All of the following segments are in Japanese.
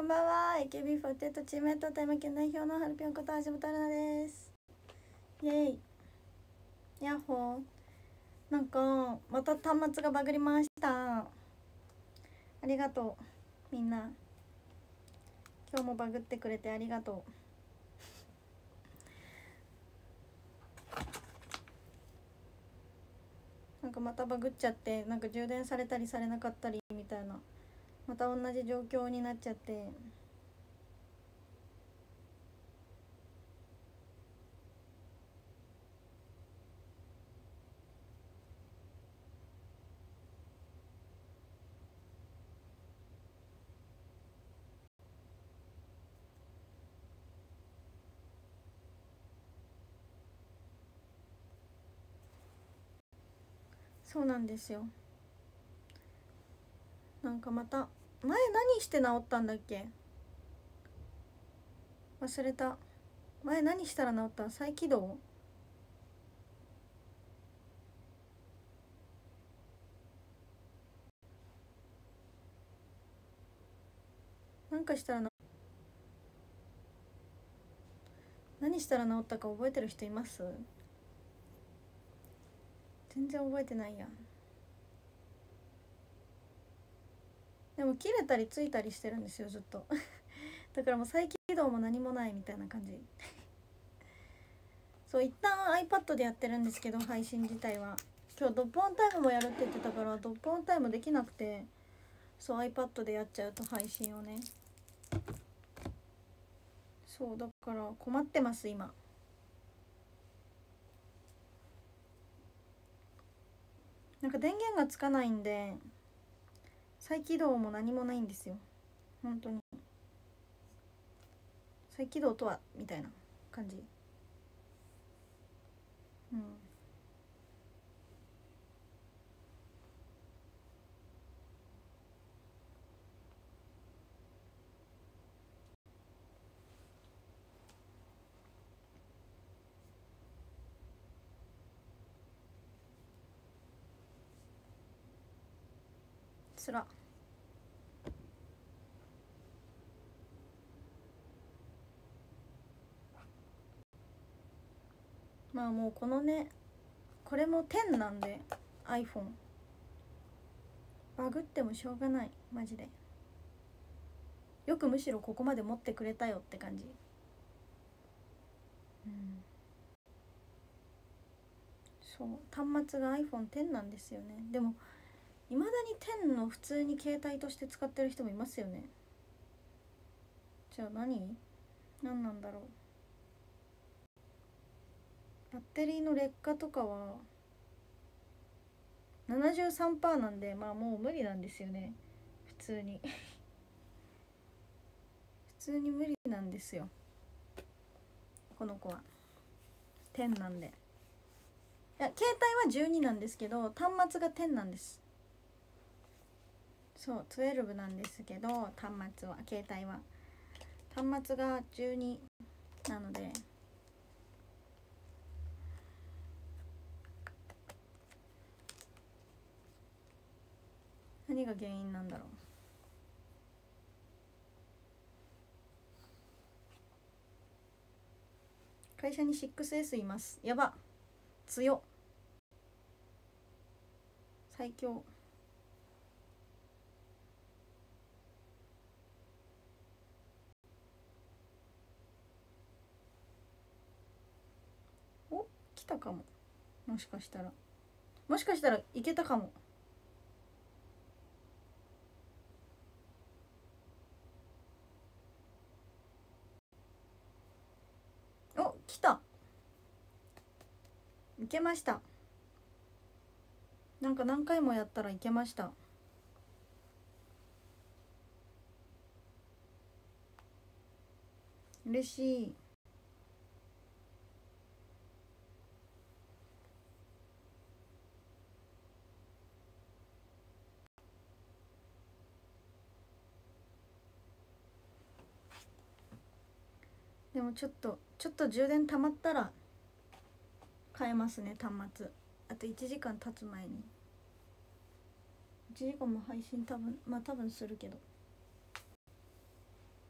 んばんは。 AKB48 チームメイト富山県代表のはるぴょんこと橋本春菜です。イエイヤッホー。なんかまた端末がバグりました。ありがとうみんな。今日もバグってくれてありがとう。なんかまたバグっちゃって、なんか充電されたりされなかったりみたいな、また同じ状況になっちゃって、そうなんですよ。なんかまた前何して治ったんだっけ、忘れた。前何したら治った？再起動なんかしたら何したら治ったか覚えてる人います？全然覚えてないや。でも切れたりついたりしてるんですよずっとだからもう再起動も何もないみたいな感じそう、一旦 iPad でやってるんですけど、配信自体は今日ドップオンタイムもやるって言ってたから、ドップオンタイムできなくて、そう iPad でやっちゃうと配信をね。そうだから困ってます今。なんか電源がつかないんで再起動も何もないんですよ本当に。再起動とはみたいな感じ。うん。つら。まあもうこのね、これも10なんで iPhone バグってもしょうがないマジで。よくむしろここまで持ってくれたよって感じ。うん、そう端末が iPhone10 なんですよね。でもいまだに10の普通に携帯として使ってる人もいますよね。じゃあ何なんだろう。バッテリーの劣化とかは73%なんで、まあもう無理なんですよね普通に普通に無理なんですよこの子は。10なんで。いや携帯は12なんですけど端末が10なんです。そう12なんですけど、端末は携帯は端末が12なので、何が原因なんだろう。会社に 6S います。やば、強、最強。お、来たかも。もしかしたらいけたかも。お、来た。いけました。なんか何回もやったらいけました。嬉しい。でもちょっと充電溜まったら変えますね端末。あと1時間経つ前に。1時間も配信多分するけど。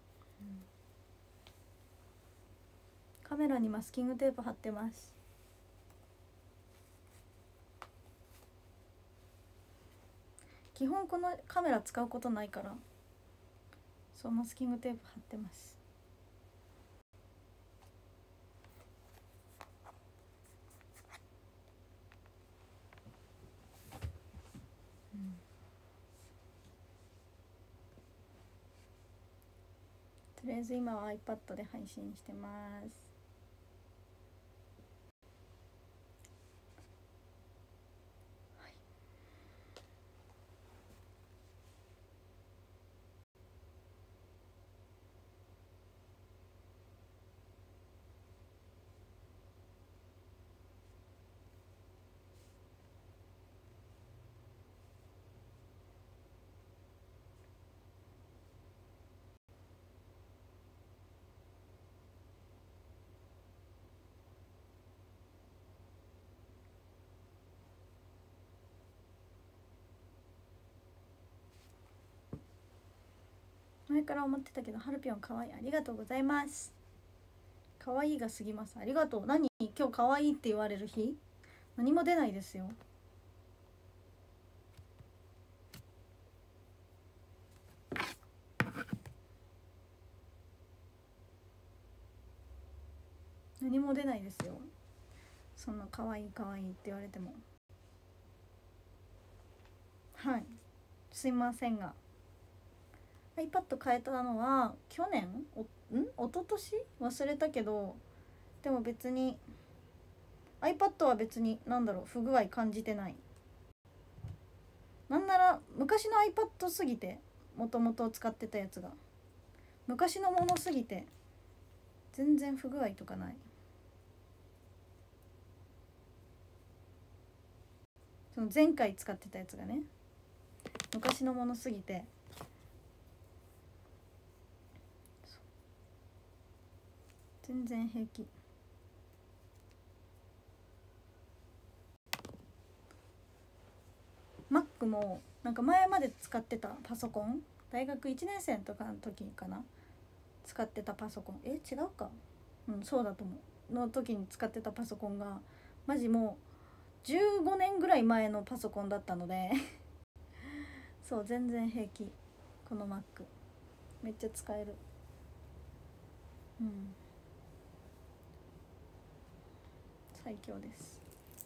カメラにマスキングテープ貼ってます。基本このカメラ使うことないから、そうマスキングテープ貼ってます。とりあえず今は iPad で配信してます。前から思ってたけど、ハルピョンかわいい、ありがとうございます。かわいいが過ぎます。ありがとう。何今日かわいいって言われる日？何も出ないですよ。何も出ないですよ。そんなかわいいかわいいって言われても。はい、すいませんが、 iPad 変えたのは去年一昨年忘れたけど、でも別に iPad は別になんだろう、不具合感じてない。なんなら昔の iPad すぎて、もともと使ってたやつが昔のものすぎて全然不具合とかない。その前回使ってたやつがね、昔のものすぎて全然平気。Mac もなんか前まで使ってたパソコン、大学1年生とかの時かな、使ってたパソコン、違うか、そうだと思うの時に使ってたパソコンがマジもう15年ぐらい前のパソコンだったのでそう全然平気。この Mac めっちゃ使える。最強です。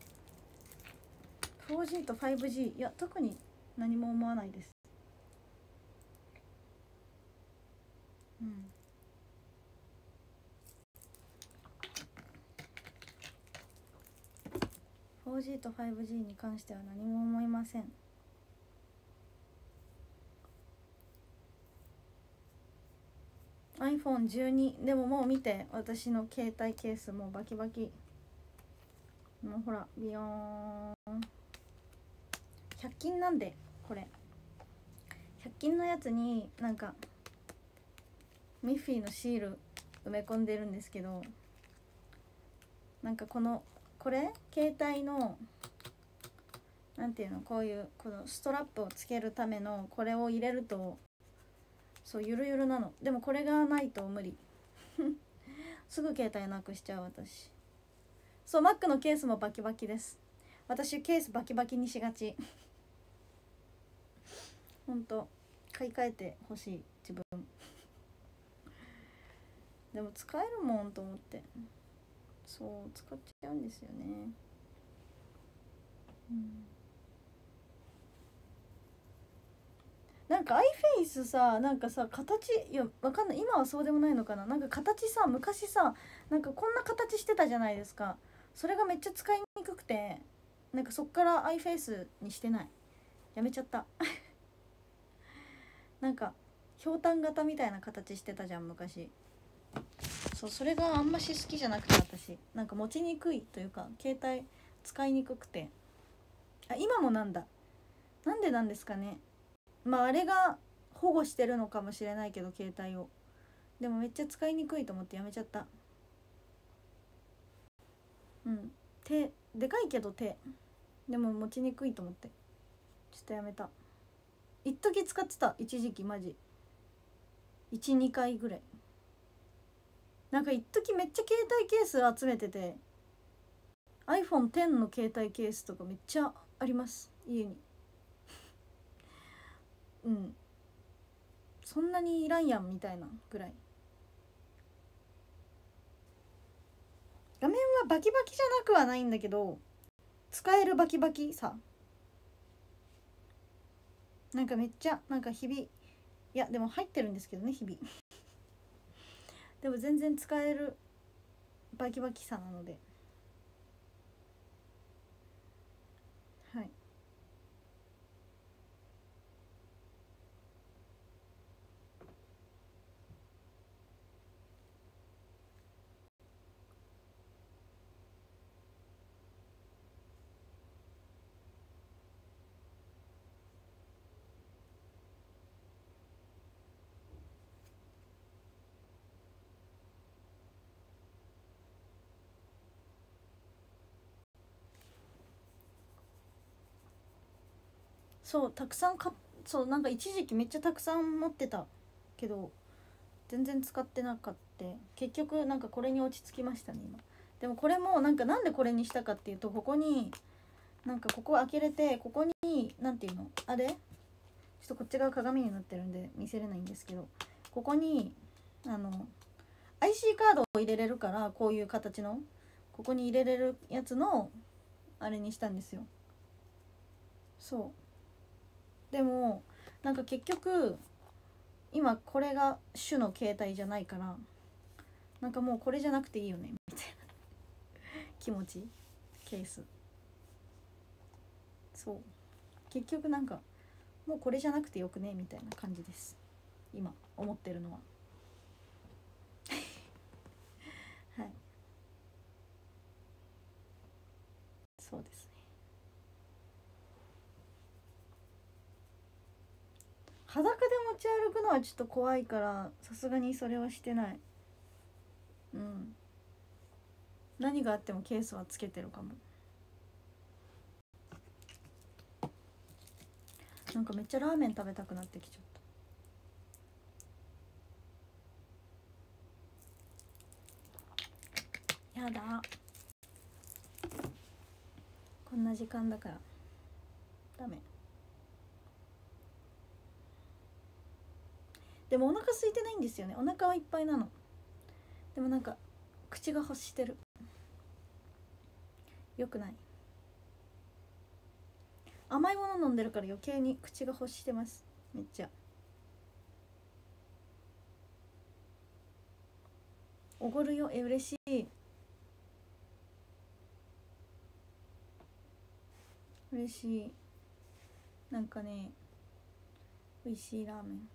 4G と 5G、 いや特に何も思わないです。4G と 5G に関しては何も思いません。iPhone12 でももう見て、私の携帯ケースもうバキバキ、もうほらビヨーン、100均なんで、これ100均のやつになんかミッフィーのシール埋め込んでるんですけど、なんかこれ携帯のなんていうの、こういうこのストラップをつけるためのこれを入れると、そうゆるゆるなの。でもこれがないと無理すぐ携帯なくしちゃう私。そう Mac のケースもバキバキです。私ケースバキバキにしがちほんと買い替えてほしい自分でも使えるもんと思って、そう使っちゃうんですよね。なんかアイフェイスさ、なんかさ形、いやわかんない、今はそうでもないのかな、なんか形さ、昔さなんかこんな形してたじゃないですか。それがめっちゃ使いにくくて、なんかそっからアイフェイスにしてない、やめちゃったなんかひょうたん型みたいな形してたじゃん昔。そうそれがあんまし好きじゃなくて、私なんか持ちにくいというか携帯使いにくくて、今もなんだ、なんでなんですかね。まああれが保護してるのかもしれないけど携帯を、でもめっちゃ使いにくいと思ってやめちゃった。手でかいけど手でも持ちにくいと思ってちょっとやめた。一時使ってた、一時期マジ12回ぐらいなんか一時めっちゃ携帯ケース集めてて iPhone X の携帯ケースとかめっちゃあります家に。うん、そんなにいらんやんみたいなぐらい。画面はバキバキじゃなくはないんだけど使えるバキバキさ、なんかめっちゃなんか日々、いやでも入ってるんですけどね日々でも全然使えるバキバキさなので、はい。そうたくさんそうなんか一時期めっちゃたくさん持ってたけど全然使ってなかった。結局なんかこれに落ち着きましたね今。でもこれもなんでこれにしたかっていうと、ここになんかここ開けれて、ここになんていうのあれ、ちょっとこっち側鏡になってるんで見せれないんですけど、ここにIC カードを入れれるから、こういう形のここに入れれるやつのあれにしたんですよ。そうでもなんか結局今これが主の携帯じゃないから、なんかもうこれじゃなくていいよねみたいな気持ち。ケース、そう結局なんかもうこれじゃなくてよくねみたいな感じです今思ってるのははい、そうですね。裸で持ち歩くのはちょっと怖いから、さすがにそれはしてない。うん、何があってもケースはつけてるかも。なんかめっちゃラーメン食べたくなってきちゃった。やだ、こんな時間だからダメ。でもお腹空いてないんですよね。お腹はいっぱいなの。でもなんか口が欲してる。よくない。甘いもの飲んでるから余計に口が欲してます。めっちゃおごるよ。嬉しい、嬉しい。なんかね、美味しいラーメン。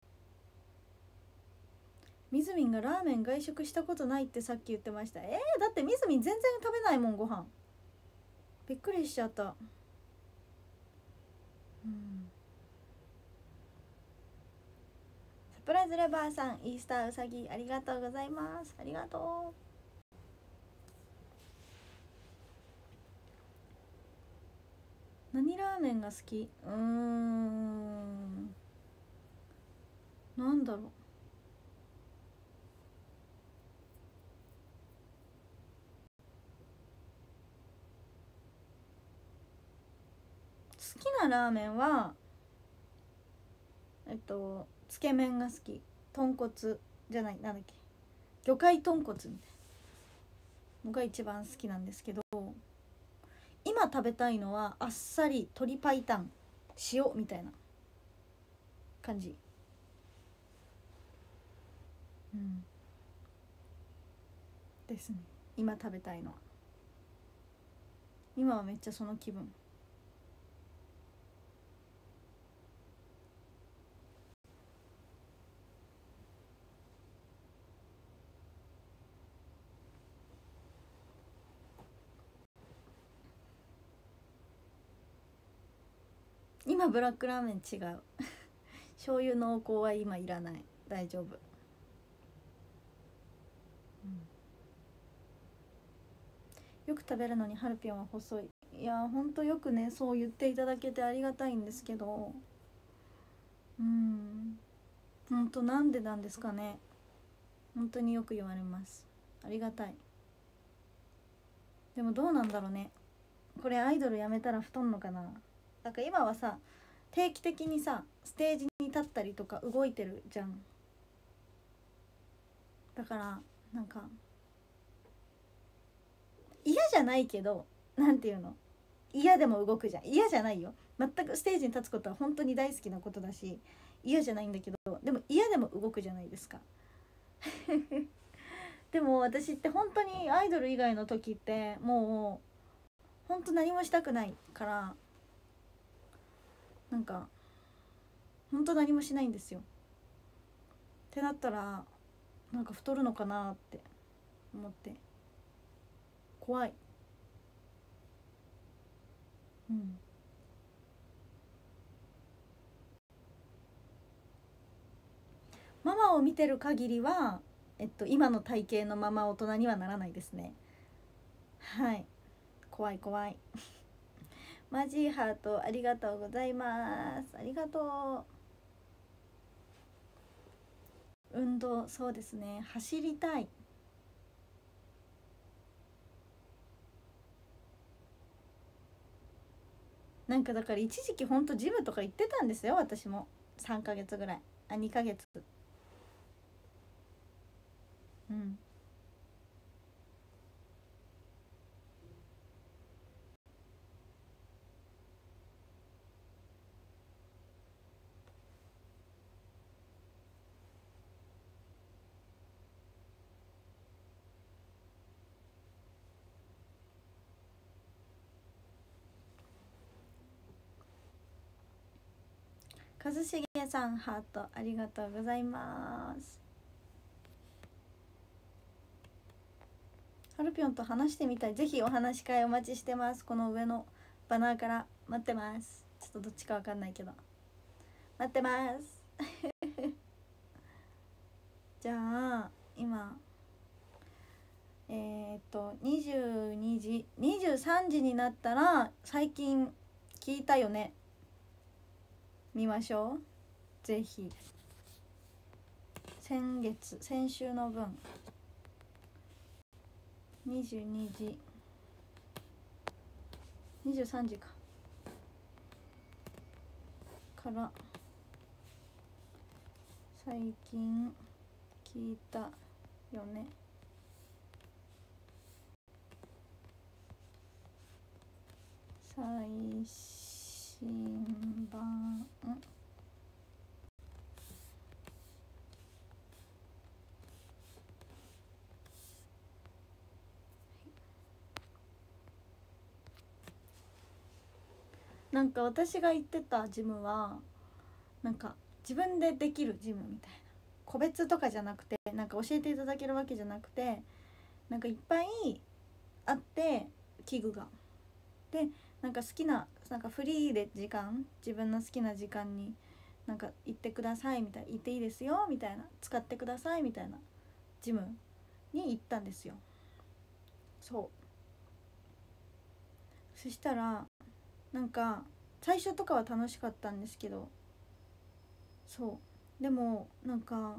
みずみんがラーメン外食したことないってさっき言ってました。だってみずみん全然食べないもんご飯。びっくりしちゃった。うん、サプライズレバーさん、イースターうさぎありがとうございます。ありがとう。何ラーメンが好き？なんだろう。好きなラーメンはつけ麺が好き。豚骨じゃない、なんだっけ、魚介豚骨みたいなのが一番好きなんですけど、今食べたいのはあっさり鶏白湯塩みたいな感じ。うんですね。今食べたいのは、今はめっちゃその気分。今ブラックラーメン違う醤油濃厚は今いらない、大丈夫。よく食べるのにハルピョンは細い。いやほんとよくねそう言っていただけてありがたいんですけど、ほんとなんでなんですかね。 本当によく言われます。ありがたい。でもどうなんだろうね、これアイドルやめたら太んのかな。なんか今はさ定期的にさステージに立ったりとか動いてるじゃん。だからなんか嫌じゃないけど、なんていうの、嫌でも動くじゃん。嫌じゃないよ、全くステージに立つことは本当に大好きなことだし嫌じゃないんだけど、でも嫌でも動くじゃないですか。でも私って本当にアイドル以外の時ってもう本当何もしたくないから、なんか本当何もしないんですよ。ってなったらなんか太るのかなって思って怖い。うん。ママを見てる限りは、今の体型のまま大人にはならないですね。はい、怖い怖い。マジーハートありがとうございます。ありがとう。運動、そうですね、走りたい。なんかだから一時期ほんとジムとか行ってたんですよ私も。3ヶ月ぐらい、あ、2ヶ月。うん。一茂さんハートありがとうございます。ハルピョンと話してみたい。ぜひお話し会お待ちしてます。この上のバナーから待ってます。ちょっとどっちかわかんないけど待ってます。じゃあ今22時23時になったら最近聞いたよね見ましょう。ぜひ先週の分22時23時から最近聞いたよね。最新版なんか私が行ってたジムはなんか自分でできるジムみたいな、個別とかじゃなくて、なんか教えていただけるわけじゃなくて、なんかいっぱいあって器具が、でなんか好きな、なんかフリーで時間、自分の好きな時間になんか行ってくださいみたいな、行っていいですよみたいな、使ってくださいみたいなジムに行ったんですよ。そしたらなんか最初とかは楽しかったんですけど、でもなんか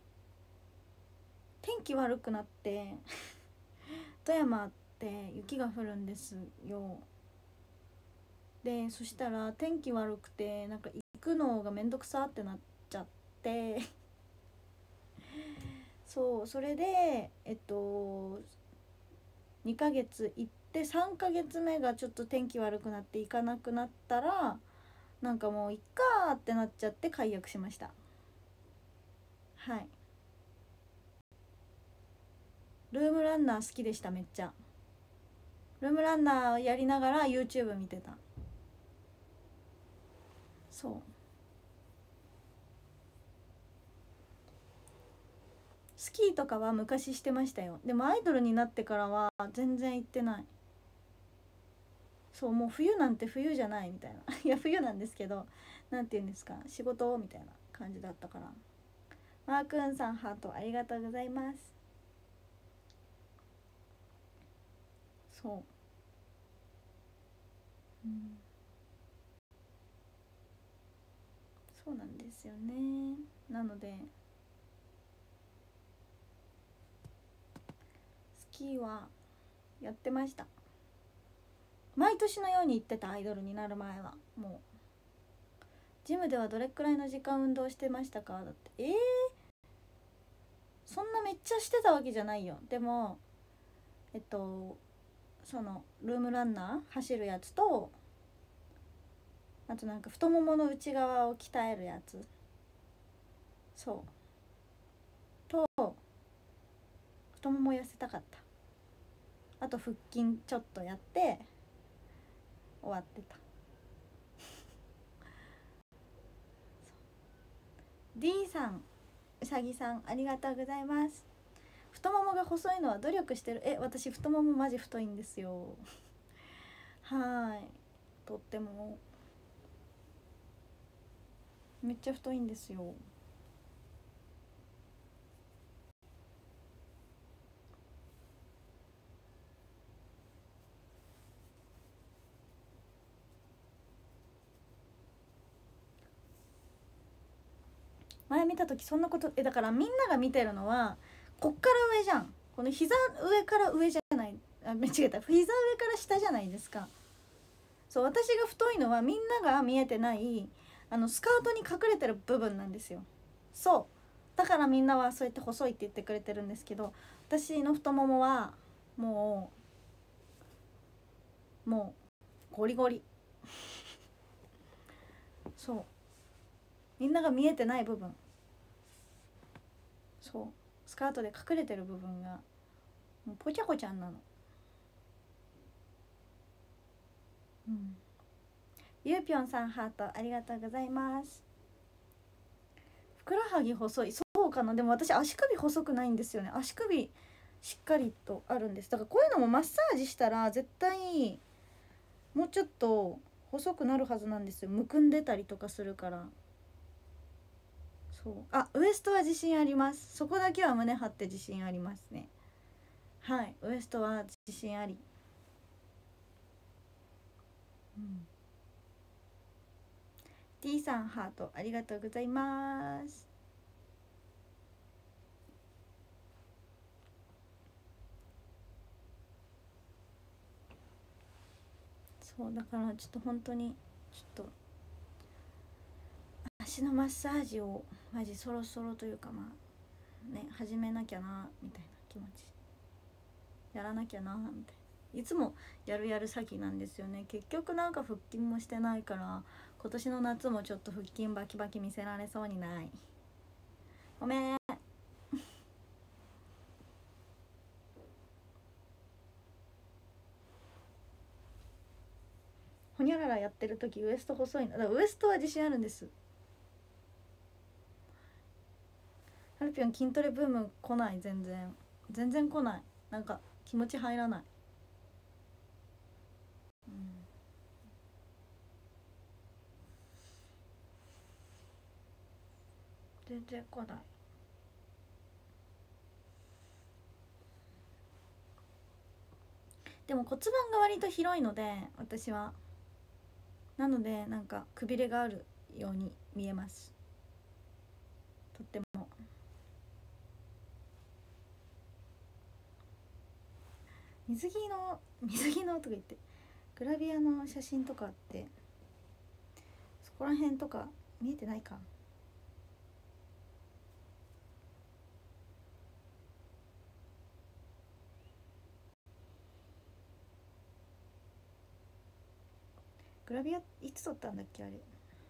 天気悪くなって富山って雪が降るんですよ。でそしたら天気悪くてなんか行くのがめんどくさってなっちゃってそれで2ヶ月行って3ヶ月目がちょっと天気悪くなって行かなくなったら、なんかもういっかーってなっちゃって解約しました。はい。ルームランナー好きでした。めっちゃルームランナーやりながら YouTube 見てた。スキーとかは昔してましたよ。でもアイドルになってからは全然行ってない。もう冬なんて冬じゃないみたいないや冬なんですけど、なんて言うんですか、仕事みたいな感じだったから。マーくんさんハートありがとうございます。そう、うん、そうなんですよね。なので時はやってました。毎年のように行ってた。アイドルになる前はもう。ジムではどれくらいの時間運動してましたか？だってそんなめっちゃしてたわけじゃないよ。でもそのルームランナー走るやつと、あとなんか太ももの内側を鍛えるやつ、そうと、太もも痩せたかった。あと腹筋ちょっとやって終わってた。D さん、うさぎさん、ありがとうございます。太ももが細いのは努力してる。私太ももマジ太いんですよ。はい、とってもめっちゃ太いんですよ。前見た時そんなことだから、みんなが見てるのはこっから上じゃん。この膝上から上じゃない、間違えた、膝上から下じゃないですか。そう、私が太いのはみんなが見えてないスカートに隠れてる部分なんですよ。そうだからみんなはそうやって細いって言ってくれてるんですけど、私の太ももはもうゴリゴリ。そうみんなが見えてない部分、そうスカートで隠れてる部分がもうぽちゃぽちゃんなの。ゆうぴょんさんハートありがとうございます。ふくらはぎ細い、そうかな。でも私足首細くないんですよね。足首しっかりとあるんです。だからこういうのもマッサージしたら絶対もうちょっと細くなるはずなんですよ。むくんでたりとかするから。そうウエストは自信あります。そこだけは胸張って自信ありますね。はい、ウエストは自信あり。T さんハートありがとうございます。そうだからちょっと本当にちょっと足のマッサージをマジそろそろというか、まあね、始めなきゃなみたいな気持ち、やらなきゃなみたいな、いつもやる先なんですよね。結局なんか腹筋もしてないから、今年の夏もちょっと腹筋バキバキ見せられそうにない。ごめん。ほにゃららやってる時ウエスト細いのだから、ウエストは自信あるんです。ハルピョン筋トレブーム来ない。全然来ない。なんか気持ち入らない。全然来ない。でも骨盤が割と広いので私は、なのでなんかくびれがあるように見えます。とっても。水着のとか言って、グラビアの写真とかあって、そこら辺とか見えてないか。グラビアいつ撮ったんだっけあれ。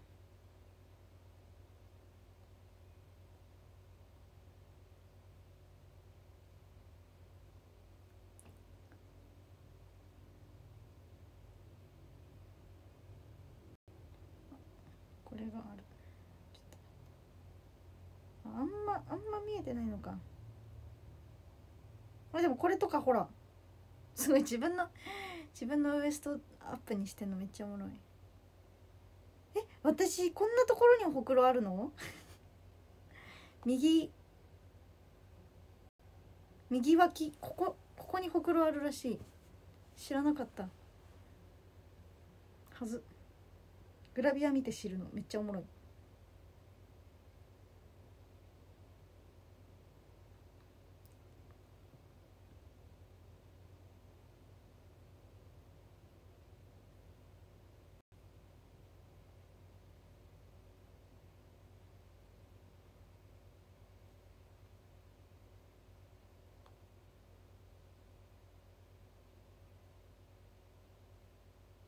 これがある。あんま見えてないのか。でもこれとかほら、すごい自分のウエストアップにしてんのめっちゃおもろい。私こんなところにほくろあるの右脇、ここにほくろあるらしい。知らなかったはず。グラビア見て知るのめっちゃおもろい。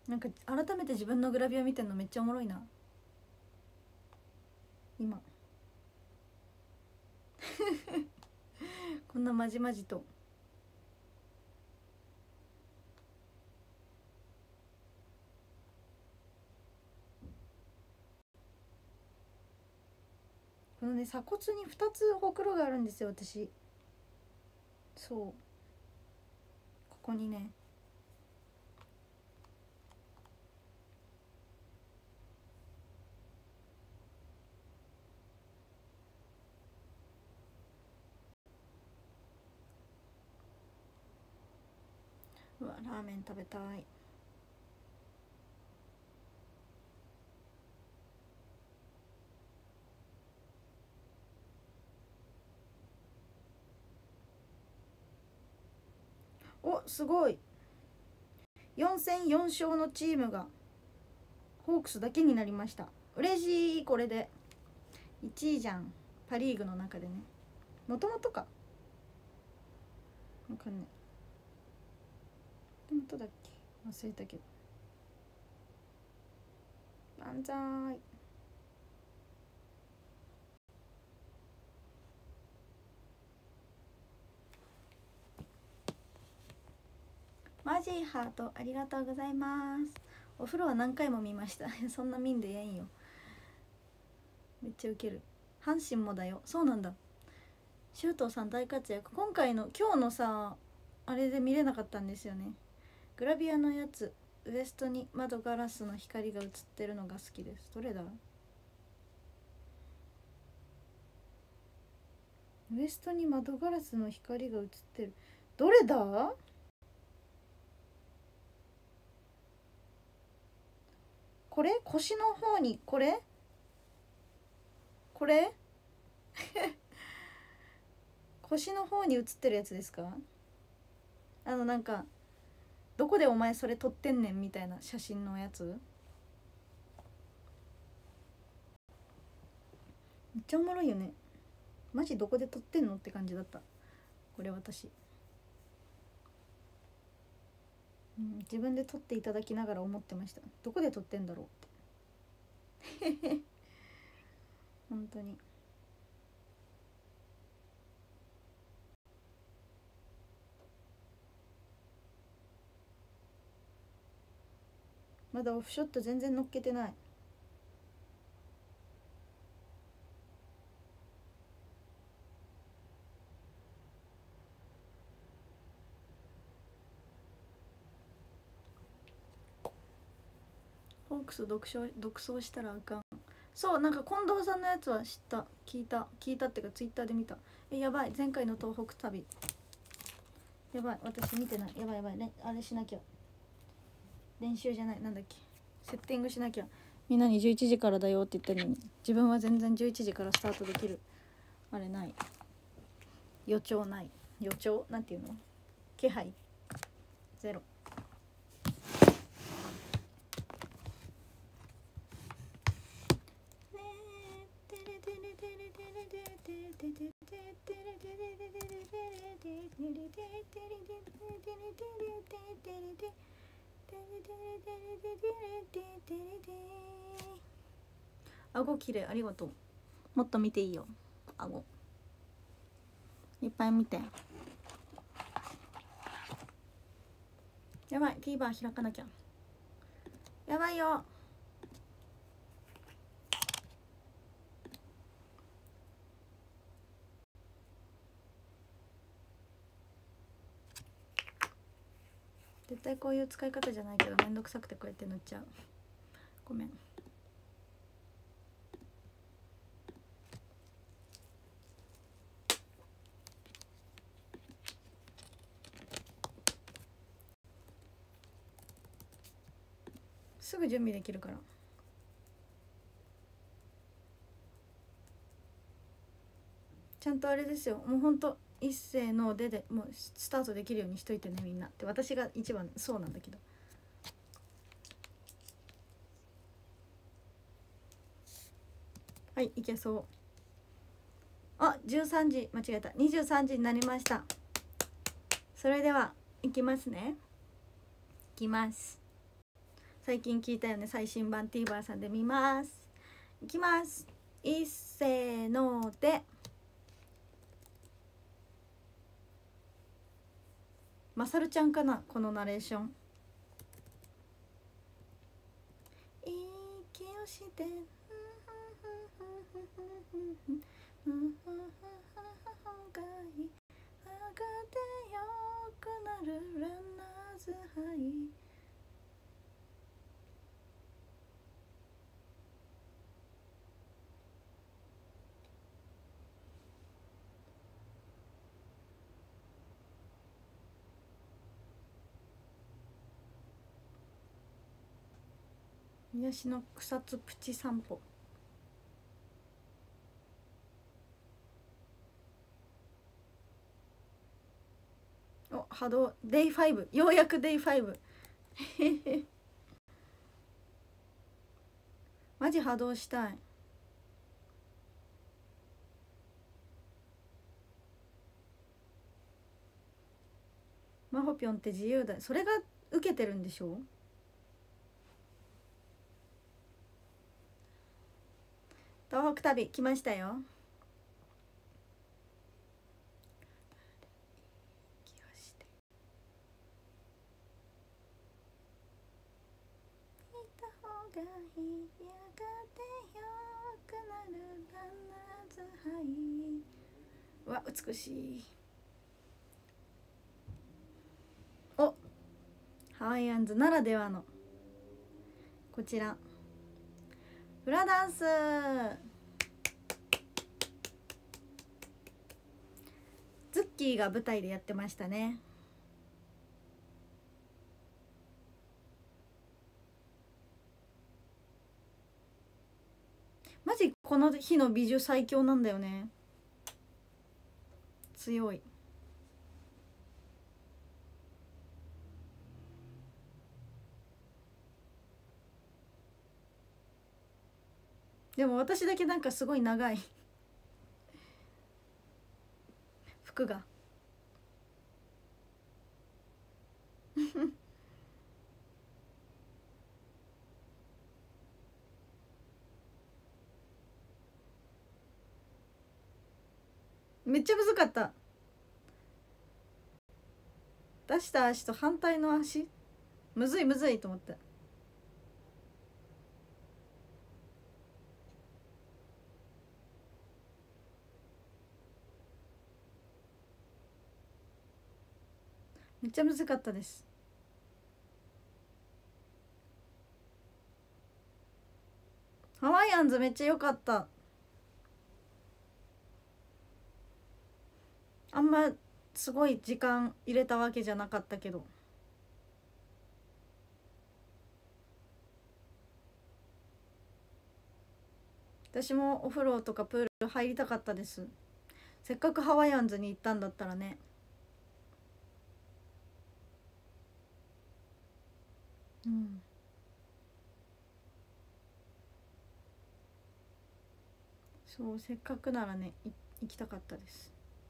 なんか改めて自分のグラビア見てんのめっちゃおもろいな今こんなまじまじと。このね鎖骨に2つほくろがあるんですよ私。そうここにねうわラーメン食べたい。おすごい4戦4勝のチームがホークスだけになりました。嬉しい。これで1位じゃんパ・リーグの中でね。もともとかわかんないもともとだっけ忘れたけど。万歳。マジハートありがとうございます。お風呂は何回も見ましたそんな見んでええんよ。めっちゃウケる。阪神もだよ。そうなんだ。周東さん大活躍。今日のさあれで見れなかったんですよね。グラビアのやつウエストに窓ガラスの光が映ってるのが好きです。どれだ。ウエストに窓ガラスの光が映ってる。どれだ。これ腰の方にこれ腰の方に映ってるやつですか。なんかどこでお前それ撮ってんねんみたいな写真のやつ。めっちゃおもろいよね。マジどこで撮ってんのって感じだったこれ私。自分で撮っていただきながら思ってました。どこで撮ってんだろうって本当に。まだオフショット全然乗っけてない。ホークス独走したらあかん。そうなんか近藤さんのやつは知った。聞いたっていうかツイッターで見た。やばい前回の東北旅やばい私見てない。やばいあれしなきゃ。練習じゃないなんだっけセッティングしなきゃ。みんなに11時からだよって言ってるのに自分は全然11時からスタートできるあれない。予兆ない。予兆なんていうの気配ゼロ。顎きれいありがとう。もっと見ていいよ顎いっぱい見て。やばい TVer 開かなきゃ。やばいよ。絶対こういう使い方じゃないけどめんどくさくてこうやって塗っちゃう。ごめん。すぐ準備できるから。ちゃんとあれですよ。もうほんと一斉のでもうスタートできるようにしといてねみんなって私が一番そうなんだけど。はいいけそう。あ13時間違えた。23時になりました。それでは行きますね。行きます。 最近聞いたよね。最新版 TVer さんで見ます。いきます。いっせーので。まさるちゃんかな、このナレーション。息をしてがいい上がってよくなるランナーズハイ。癒しの草津プチ散歩。お、波動デイ5、ようやくデイ5。マジ波動したい。まほぴょんって自由だ。それが受けてるんでしょ。東北旅来ましたよ。がいやがてよくなるランナーズハイ。うわ、美しい。お、ハワイアンズならではのこちらフラダンス。ズッキーが舞台でやってましたね。マジこの日の美女最強なんだよね。強い。でも私だけなんかすごい長い服がめっちゃむずかった。出した足と反対の足むずいむずいと思って。めっちゃむずかったです。ハワイアンズめっちゃ良かった。あんますごい時間入れたわけじゃなかったけど、私もお風呂とかプール入りたかったです。せっかくハワイアンズに行ったんだったらね。うん、そうせっかくならね行きたかったです。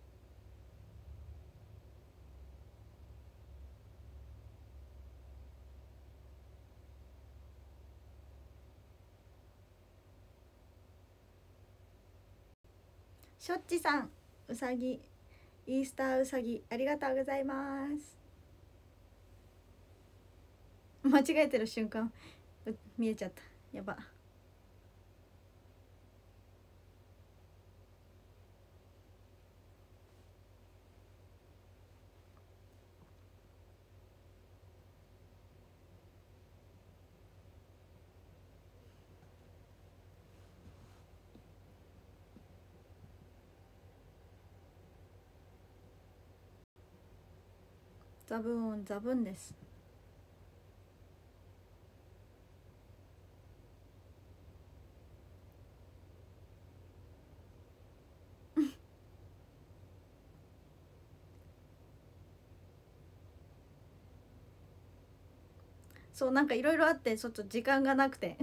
しょっちさん、うさぎイースターうさぎありがとうございます。間違えてる瞬間見えちゃった。やば。ザブーンザブンです。そうなんかいろいろあってちょっと時間がなくて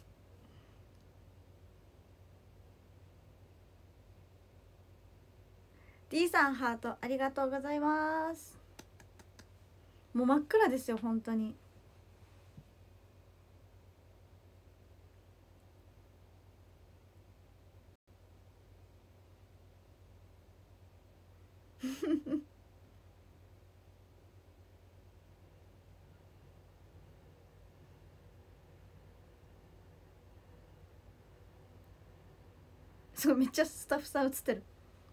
D さんハートありがとうございます。もう真っ暗ですよ本当に。 すごいめっちゃスタッフさん映ってる。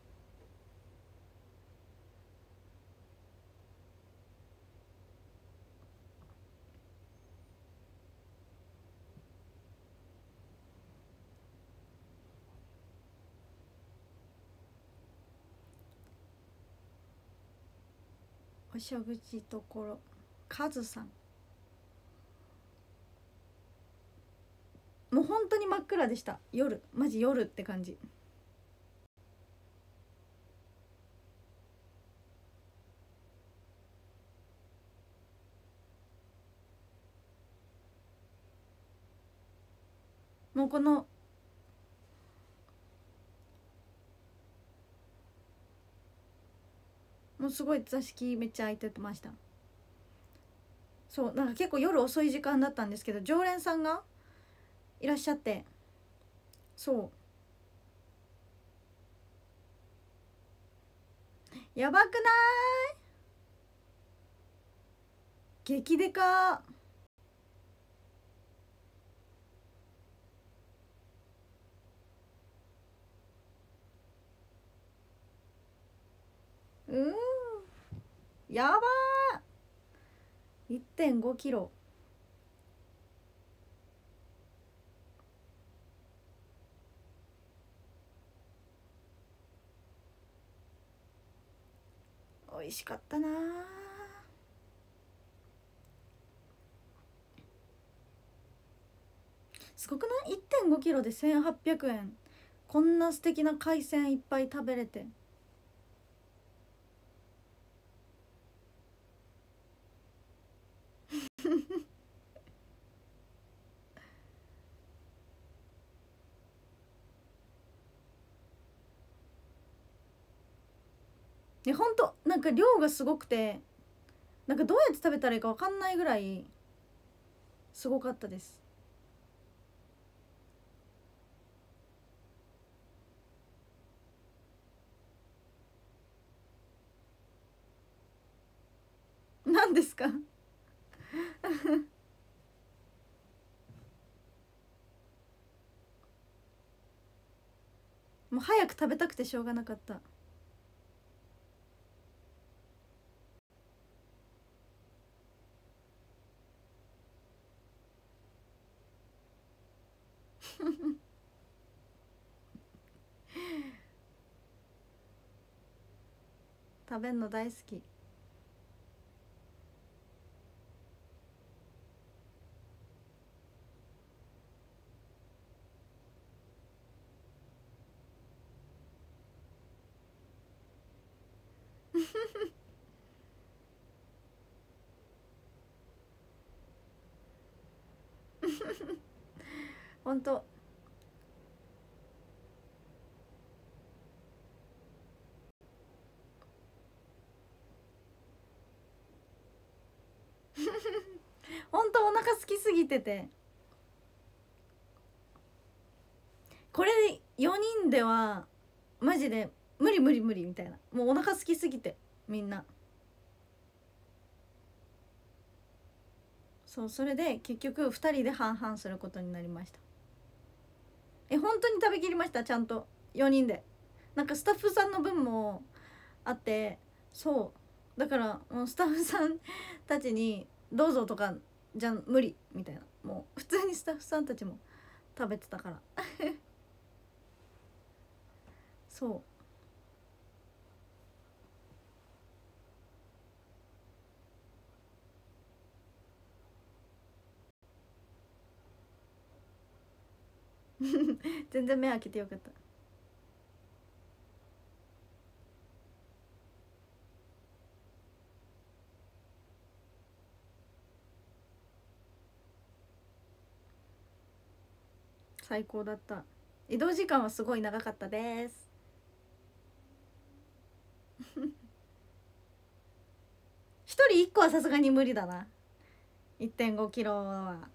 お食事ところカズさん、もう本当に真っ暗でした。夜、マジ夜って感じ。もうこのもうすごい座敷めっちゃ空いてました。そうなんか結構夜遅い時間だったんですけど、常連さんがいらっしゃって、そうやばくない？激デカ。やばー、 1.5 キロ。美味しかったな。すごくない？ 1.5 キロで1800円。こんな素敵な海鮮いっぱい食べれて。ほんとなんか量がすごくて、なんかどうやって食べたらいいか分かんないぐらいすごかったです。何ですか？もう早く食べたくてしょうがなかった。食べんの大好き。ほんとほんとお腹空きすぎてて、これで4人ではマジで無理無理無理みたいな、もうお腹空きすぎてみんな。そう、それで結局2人で半々することになりました。本当に食べきりました。ちゃんと4人で。なんかスタッフさんの分もあって、そうだからもうスタッフさんたちにどうぞとかじゃ無理みたいな、もう普通にスタッフさんたちも食べてたからそう全然目開けてよかった。最高だった。移動時間はすごい長かったです一人一個はさすがに無理だな。1.5 キロは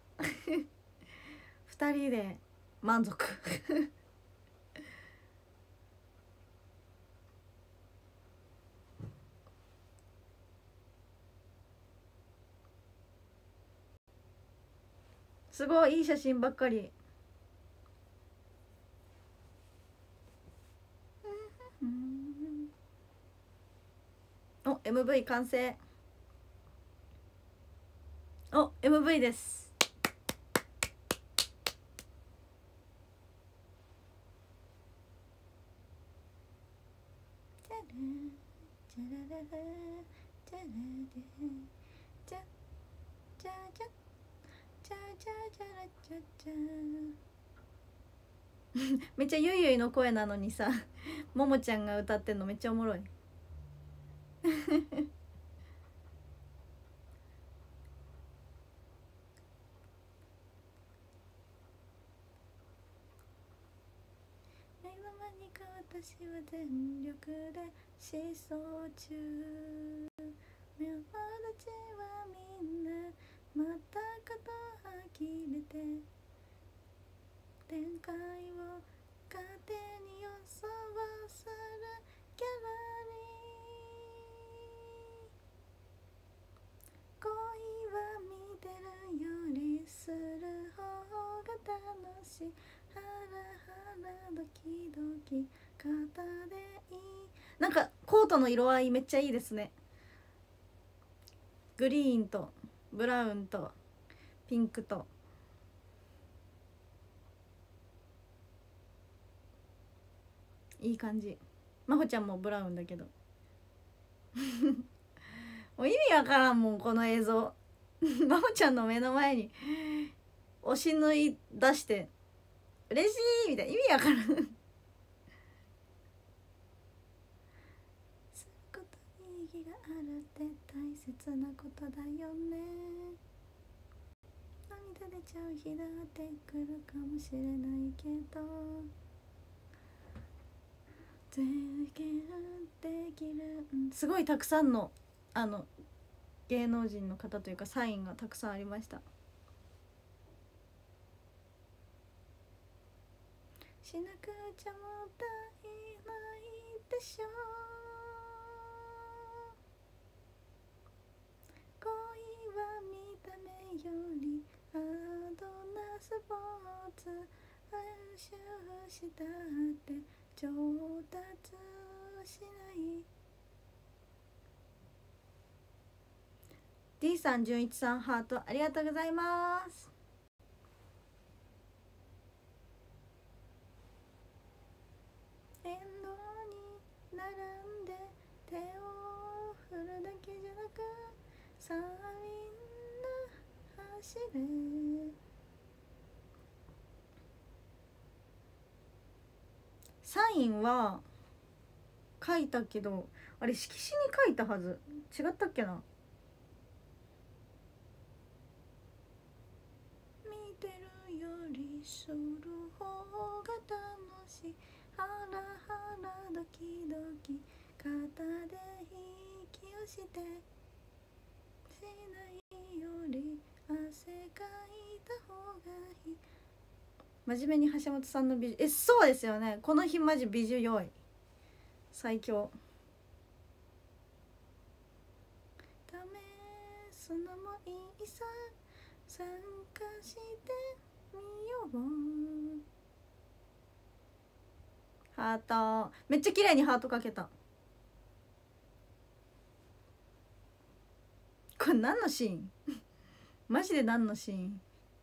2人で満足すごいいい写真ばっかり。 MV 完成。お MV です。めっちゃゆいゆいの声なのにさ、ももちゃんが歌ってんのめっちゃおもろい。私は全力で疾走中。友達はみんなまたこと呆れて、展開を勝手に予想するギャラリー。恋は見てるよりする方が楽しい。ハラハラドキドキ肩でいい。なんかコートの色合いめっちゃいいですね。グリーンとブラウンとピンクと。いい感じ。まほちゃんもブラウンだけどもう意味わからんもんこの映像まほちゃんの目の前に押し縫い出して嬉しいみたいな意味わからんすることに意義があるって大切なことだよね。涙出ちゃう日だって来るかもしれないけど、全然できる、すごいたくさんの芸能人の方というかサインがたくさんありました。しなくちゃもったいないでしょ。恋は見た目よりハードなスポーツ。練習したって上達しない。 D さん、純一さん、ハートありがとうございます。沿道に並んで手を振るだけじゃなく、さあみんな走れ。サインは書いたけど、あれ色紙に書いたはず。違ったっけな。見てるよりする方が楽しい。ハラハラドキドキ肩で息をしてしないより汗かいた方がいい。真面目に橋本さんの美女、そうですよね。この日マジ美女良い、最強。試すのもいいさ、参加してみよう。ハートめっちゃ綺麗にハートかけた。これ何のシーンマジで何のシーン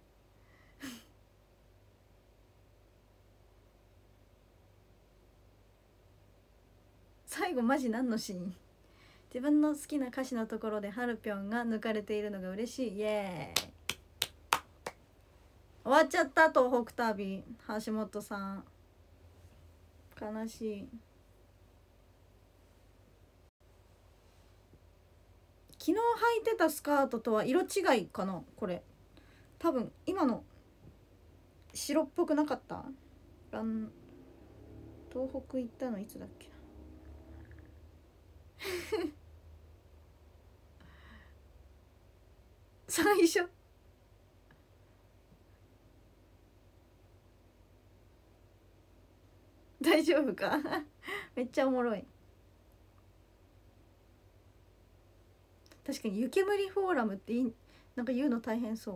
最後マジ何のシーン。自分の好きな歌詞のところでハルピョンが抜かれているのが嬉しい。イエーイ。終わっちゃった。東北旅橋本さん悲しい。昨日履いてたスカートとは色違いかな。これ多分今の白っぽくなかった。東北行ったのいつだっけな最初大丈夫かめっちゃおもろい。確かに湯煙フォーラムってなんか言うの大変そう。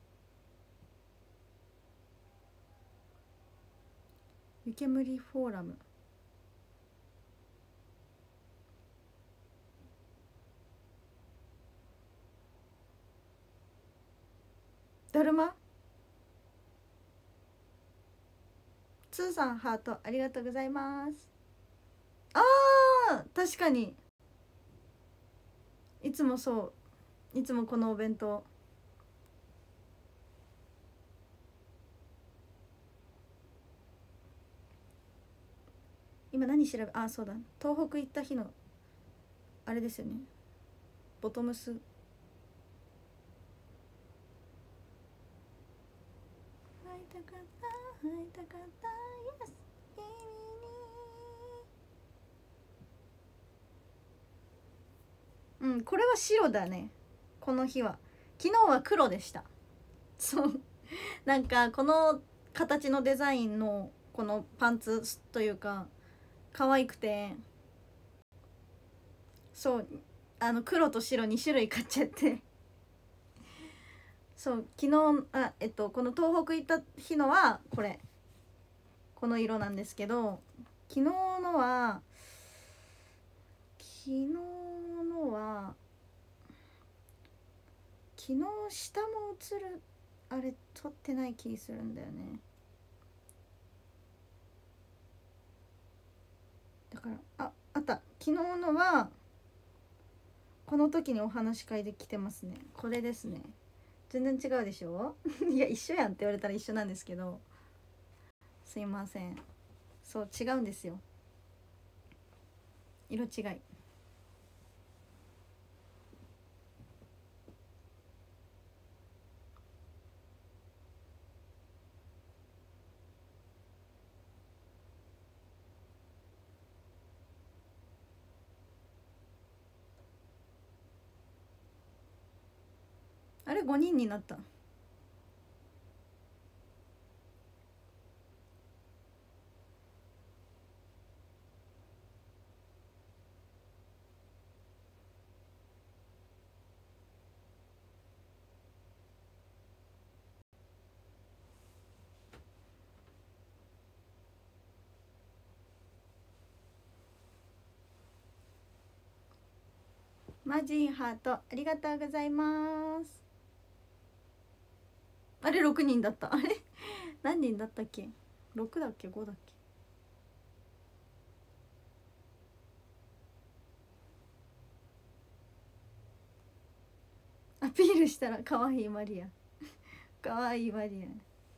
湯煙フォーラムだるまつーさんハートありがとうございます。あー確かにいつもそういつもこのお弁当今何調べそうだ東北行った日のあれですよねボトムス会いたかった会いたかった Yes 君にこれは白だねこの日は昨日は黒でしたそうなんかこの形のデザインのこのパンツというか可愛くてそう黒と白2種類買っちゃってそう昨日この東北行った日のはこの色なんですけど昨日のは昨日下も映るあれ撮ってない気するんだよねだからあった昨日のはこの時にお話し会で来てますねこれですね全然違うでしょいや一緒やんって言われたら一緒なんですけどすいませんそう違うんですよ色違いあれ5人になったマジハートありがとうございますあれ6人だったあれ何人だったっけ6だっけ5だっけアピールしたら可愛いマリア可愛いマリア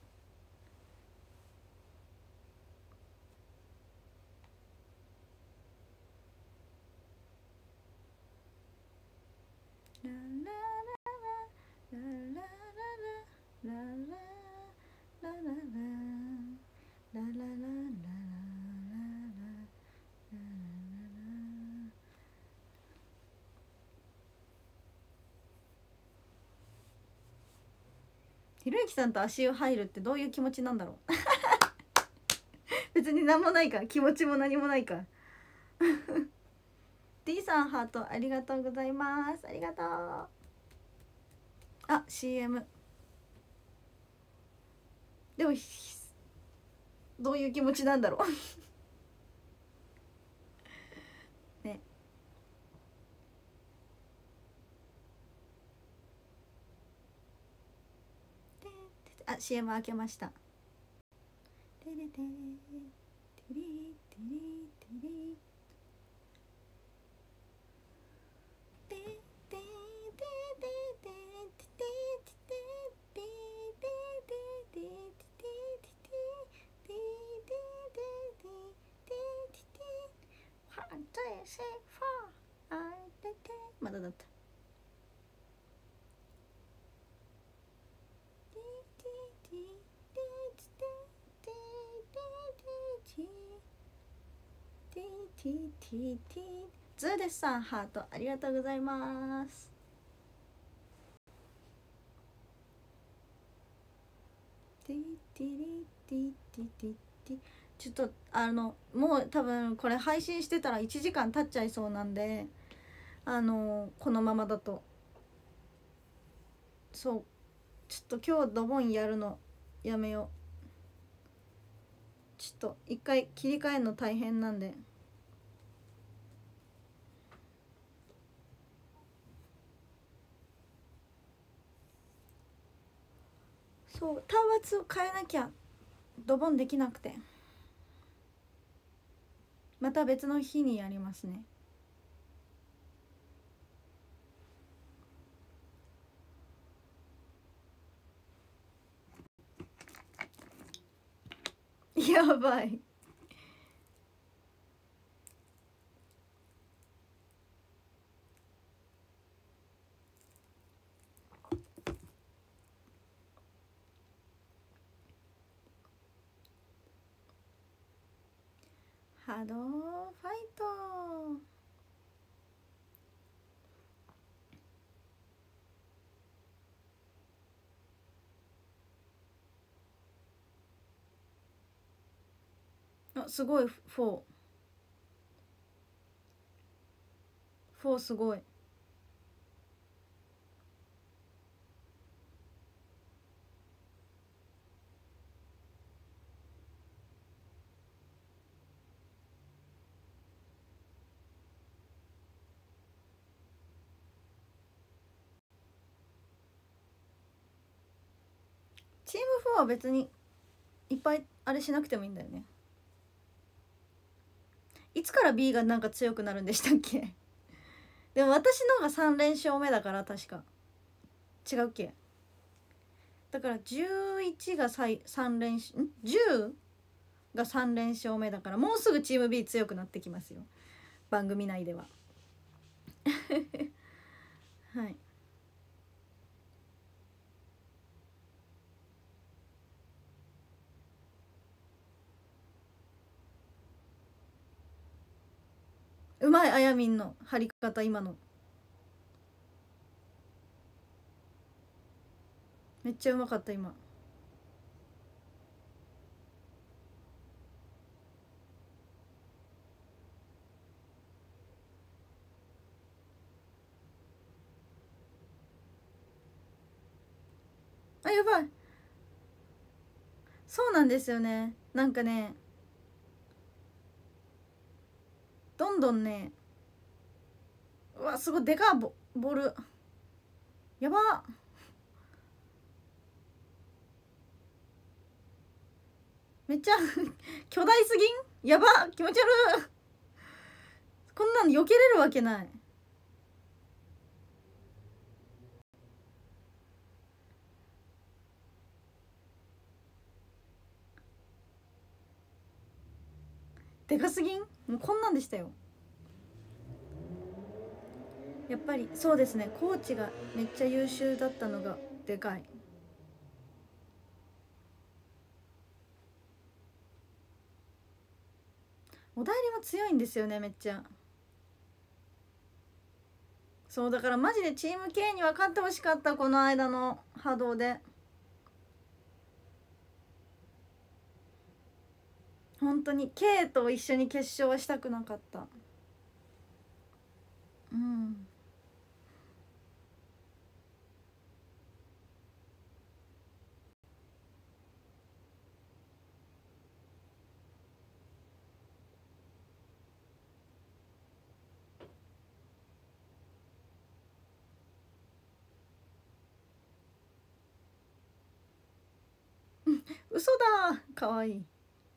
ララララララララララララララララララひろゆきさんと足湯入るってどういう気持ちなんだろう別に何もないか気持ちも何もないかD さんハートありがとうございますありがとうCM でもどういう気持ちなんだろうねCM 開けましたテレテレテレテレテレまだだったズーデスさんハートありがとうございますちょっともう多分これ配信してたら1時間経っちゃいそうなんでこのままだとそうちょっと今日ドボンやるのやめようちょっと一回切り替えるの大変なんでそう端末を変えなきゃドボンできなくて、また別の日にやりますね。やばい。波動ファイト。あ、すごい。4すごい。チーム4は別にいっぱいあれしなくてもいいんだよね。いつから B がなんか強くなるんでしたっけ？でも私のが3連勝目だから確か違うっけ？だから11が3連勝10が3連勝目だから、もうすぐチーム B 強くなってきますよ、番組内では。はい。うまい、あやみんの張り方今のめっちゃうまかった今。あ、やばい。そうなんですよね。なんかね、どんどんね、うわすごいでかいボールやば。めっちゃ巨大すぎん。やば、気持ち悪い。こんなん避けれるわけない。でかすぎん。もうこんなんでしたよ。やっぱりそうですね、コーチがめっちゃ優秀だったのがでかい。お代理も強いんですよね、めっちゃ。そうだからマジでチーム K に分かってほしかった、この間の波動で。本当に K と一緒に決勝はしたくなかった。うん。嘘だ、かわいい。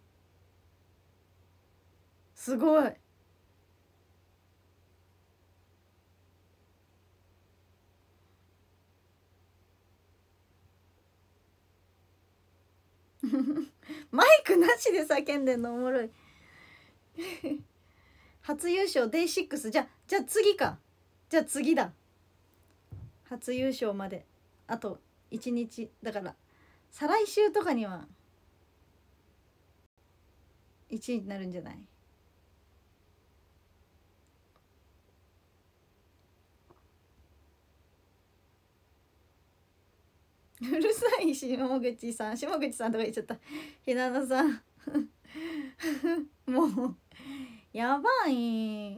すごい。マイクなしで叫んでんのおもろい。初優勝デイ6。じゃあ次か。じゃあ次だ。初優勝まであと1日だから、再来週とかには1位になるんじゃない？うるさい。下口さんとか言っちゃった。ひなのさんもうやばい。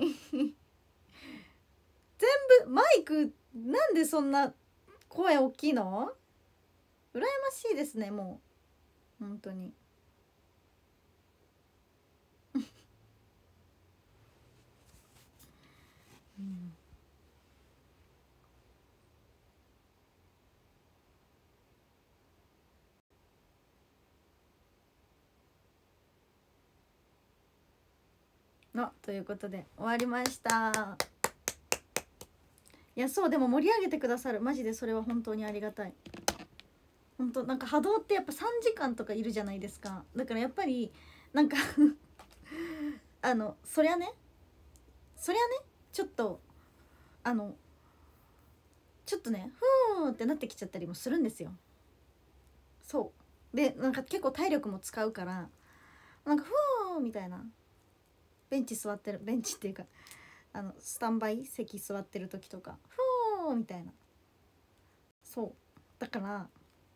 全部マイクなんでそんな声大きいの？羨ましいですね、もう本当に。うんということで終わりました。いやそうでも盛り上げてくださる、マジでそれは本当にありがたい。本当なんか波動ってやっぱ3時間とかいるじゃないですか。だからやっぱりなんかそりゃねちょっとちょっとねふーってなってきちゃったりもするんですよ。そうでなんか結構体力も使うからなんかふーみたいな、ベンチっていうかスタンバイ席座ってる時とかふーみたいな、そうだから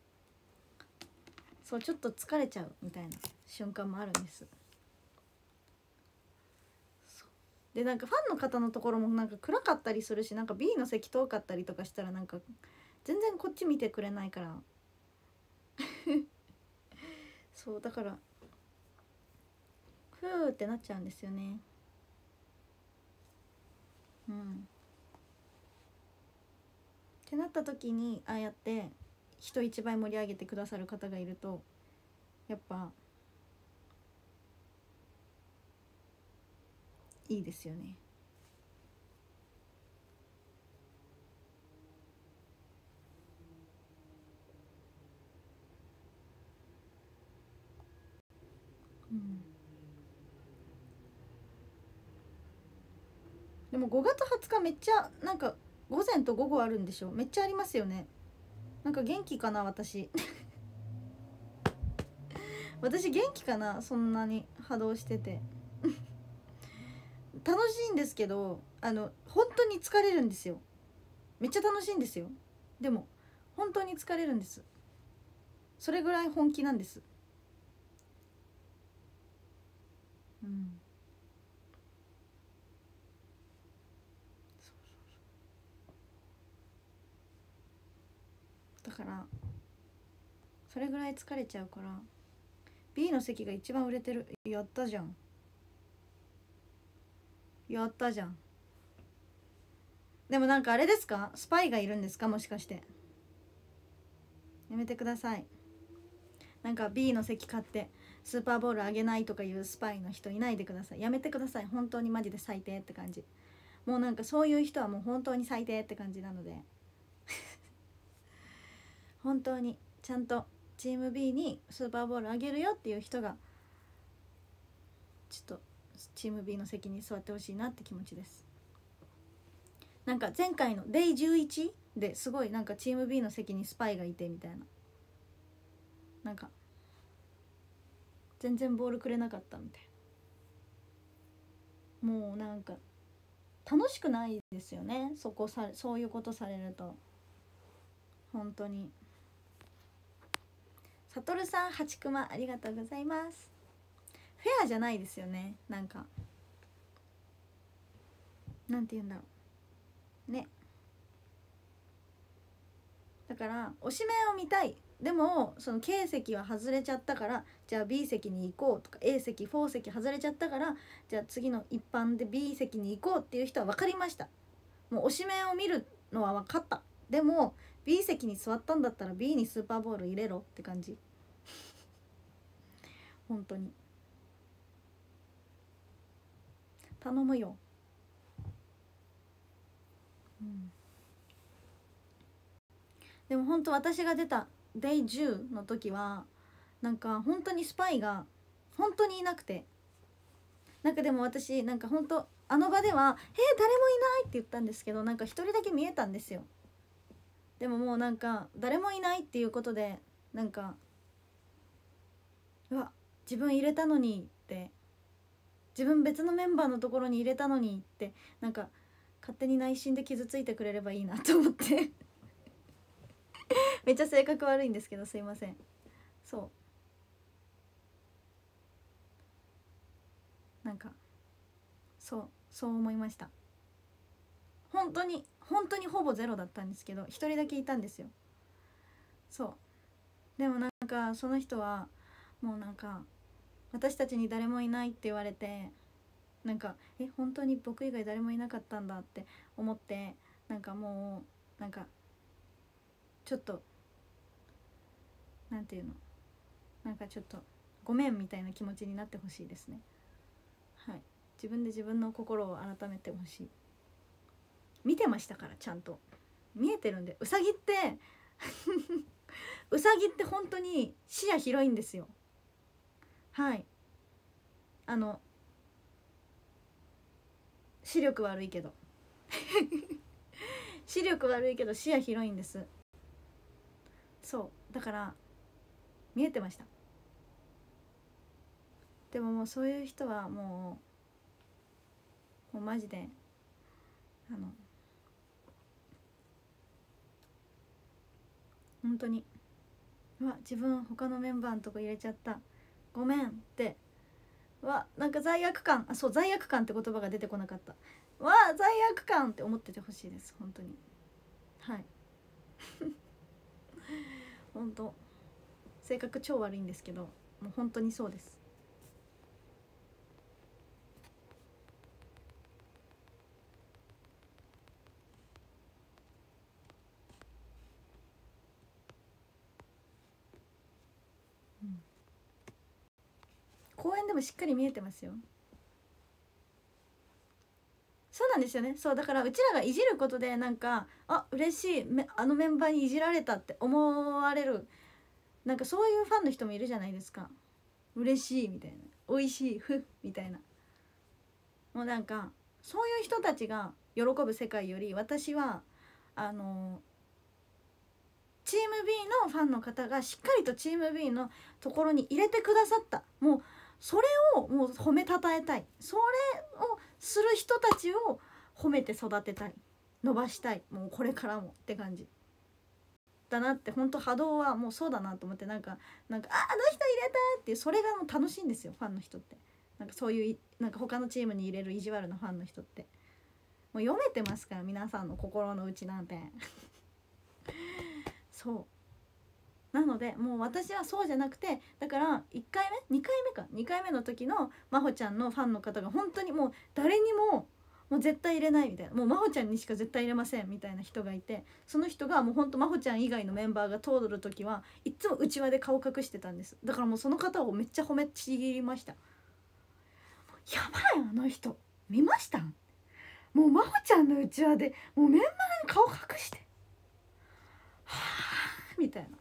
そうちょっと疲れちゃうみたいな瞬間もあるんです。でなんかファンの方のところもなんか暗かったりするし、なんか B の席遠かったりとかしたらなんか全然こっち見てくれないからそうだからふーってなっちゃうんですよね。ってなった時にああやって人一倍盛り上げてくださる方がいるとやっぱいいですよね。でも5月20日めっちゃなんか午前と午後あるんでしょ。めっちゃありますよね。なんか元気かな私私元気かな、そんなに波動してて楽しいんですけど本当に疲れるんですよ。めっちゃ楽しいんですよ。でも本当に疲れるんです。それぐらい本気なんです。だからそれぐらい疲れちゃうから B の席が一番売れてる。やったじゃんやったじゃん。でもなんかあれですか、スパイがいるんですか、もしかして。やめてください。なんか B の席買ってスーパーボールあげないとかいうスパイの人いないでください。やめてください。本当にマジで最低って感じ。もうなんかそういう人はもう本当に最低って感じなので本当にちゃんとチーム B にスーパーボールあげるよっていう人がちょっとチーム B の席に座ってほしいなって気持ちです。なんか前回の Day11 ですごいなんかチーム B の席にスパイがいてみたいな、なんか全然ボールくれなかったみたいな。もうなんか楽しくないですよね、そういうことされると。本当に。さとるさん8クマありがとうございます。フェアじゃないですよね。なんかなんて言うんだろうね。だから推しメンを見たい、でもその K 席は外れちゃったからじゃあ B 席に行こうとか、 A 席4席外れちゃったからじゃあ次の一般で B 席に行こうっていう人は分かりました。もう推しメンを見るのは分かった。でも B 席に座ったんだったら B にスーパーボール入れろって感じ。本当に頼むよ。でも本当私が出た Day10 の時はなんか本当にスパイが本当にいなくて、なんかでも私なんか本当あの場では「誰もいない」って言ったんですけど、なんか一人だけ見えたんですよ。でももうなんか誰もいないっていうことでなんかうわ自分入れたのにって、自分別のメンバーのところに入れたのにってなんか勝手に内心で傷ついてくれればいいなと思ってめっちゃ性格悪いんですけどすいません。なんかそう思いました。本当にほぼゼロだったんですけど一人だけいたんですよ。でもなんかその人はもうなんか私たちに誰もいないって言われて、なんか本当に僕以外誰もいなかったんだって思って、なんかもうなんかちょっとなんていうの、なんかちょっとごめんみたいな気持ちになってほしいですね。はい。 自分で自分の心を改めてほしい。見てましたから、ちゃんと見えてるんで。うさぎってうさぎって本当に視野広いんですよ。はい、視力悪いけど視力悪いけど視野広いんです。そうだから見えてました。でももうそういう人はもうマジで本当に自分他のメンバーのとこ入れちゃった、ごめんってなんか罪悪感、そう罪悪感って言葉が出てこなかった。罪悪感って思っててほしいです本当に。はい本当性格超悪いんですけど、もう本当にそうです。公園でもしっかり見えてますよ。そうなんですよね。そうだからうちらがいじることでなんか嬉しい、あのメンバーにいじられたって思われる、なんかそういうファンの人もいるじゃないですか。嬉しいみたいな、美味しいふみたいな、もうなんかそういう人たちが喜ぶ世界より、私はチーム B のファンの方がしっかりとチーム B のところに入れてくださった、もうそれをもう褒めたたえたい、それをする人たちを褒めて育てたい、伸ばしたい、もうこれからもって感じだなって。本当波動はもうそうだなと思って、なんかあの人入れたっていう、それがもう楽しいんですよファンの人って。なんかそういうなんか他のチームに入れる意地悪なファンの人ってもう読めてますから、皆さんの心の内なんてそうなので、もう私はそうじゃなくて、だから1回目2回目の時のまほちゃんのファンの方が本当にもう誰にも絶対入れないみたいな、もうまほちゃんにしか絶対入れませんみたいな人がいて、その人がもうほんとまほちゃん以外のメンバーが通る時はいっつも内輪で顔隠してたんです。だからもうその方をめっちゃ褒めちぎりました。やばい、あの人見ました？もうまほちゃんの内輪でもうメンバーに顔隠してはぁみたいな、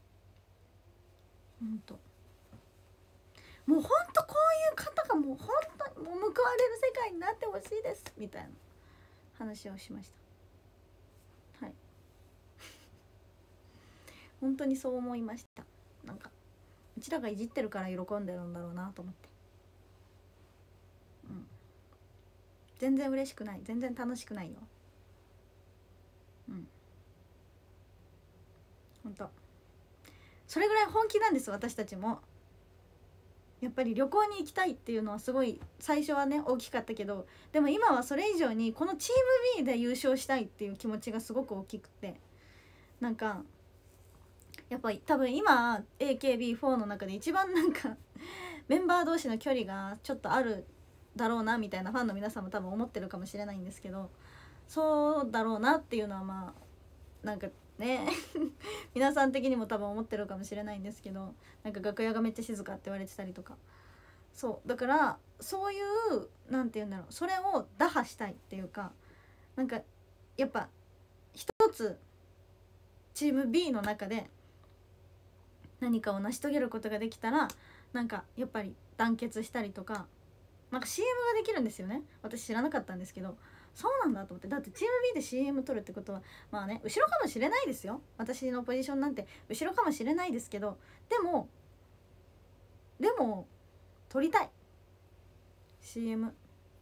ほんともうほんとこういう方がもうほんとにもう報われる世界になってほしいですみたいな話をしました。はい本当にそう思いました。なんかうちらがいじってるから喜んでるんだろうなと思って、全然嬉しくない、全然楽しくないよ。ほんとそれぐらい本気なんです、私たちも。やっぱり旅行に行きたいっていうのはすごい最初はね大きかったけど、でも今はそれ以上にこのチーム B で優勝したいっていう気持ちがすごく大きくて、なんかやっぱり多分今 AKB4 の中で一番なんかメンバー同士の距離がちょっとあるだろうなみたいなファンの皆さんも多分思ってるかもしれないんですけど、そうだろうなっていうのはまあなんかね皆さん的にも多分思ってるかもしれないんですけど、なんか楽屋がめっちゃ静かって言われてたりとか、そうだからそういうなんて言うんだろう、それを打破したいっていうか、なんかやっぱ一つチーム B の中で何かを成し遂げることができたら、なんかやっぱり団結したりとか、なんか CM ができるんですよね。私知らなかったんですけど、そうなんだと思って。だってチーム B で CM 撮るってことはまあね、後ろかもしれないですよ、私のポジションなんて後ろかもしれないですけど、でも撮りたい CM。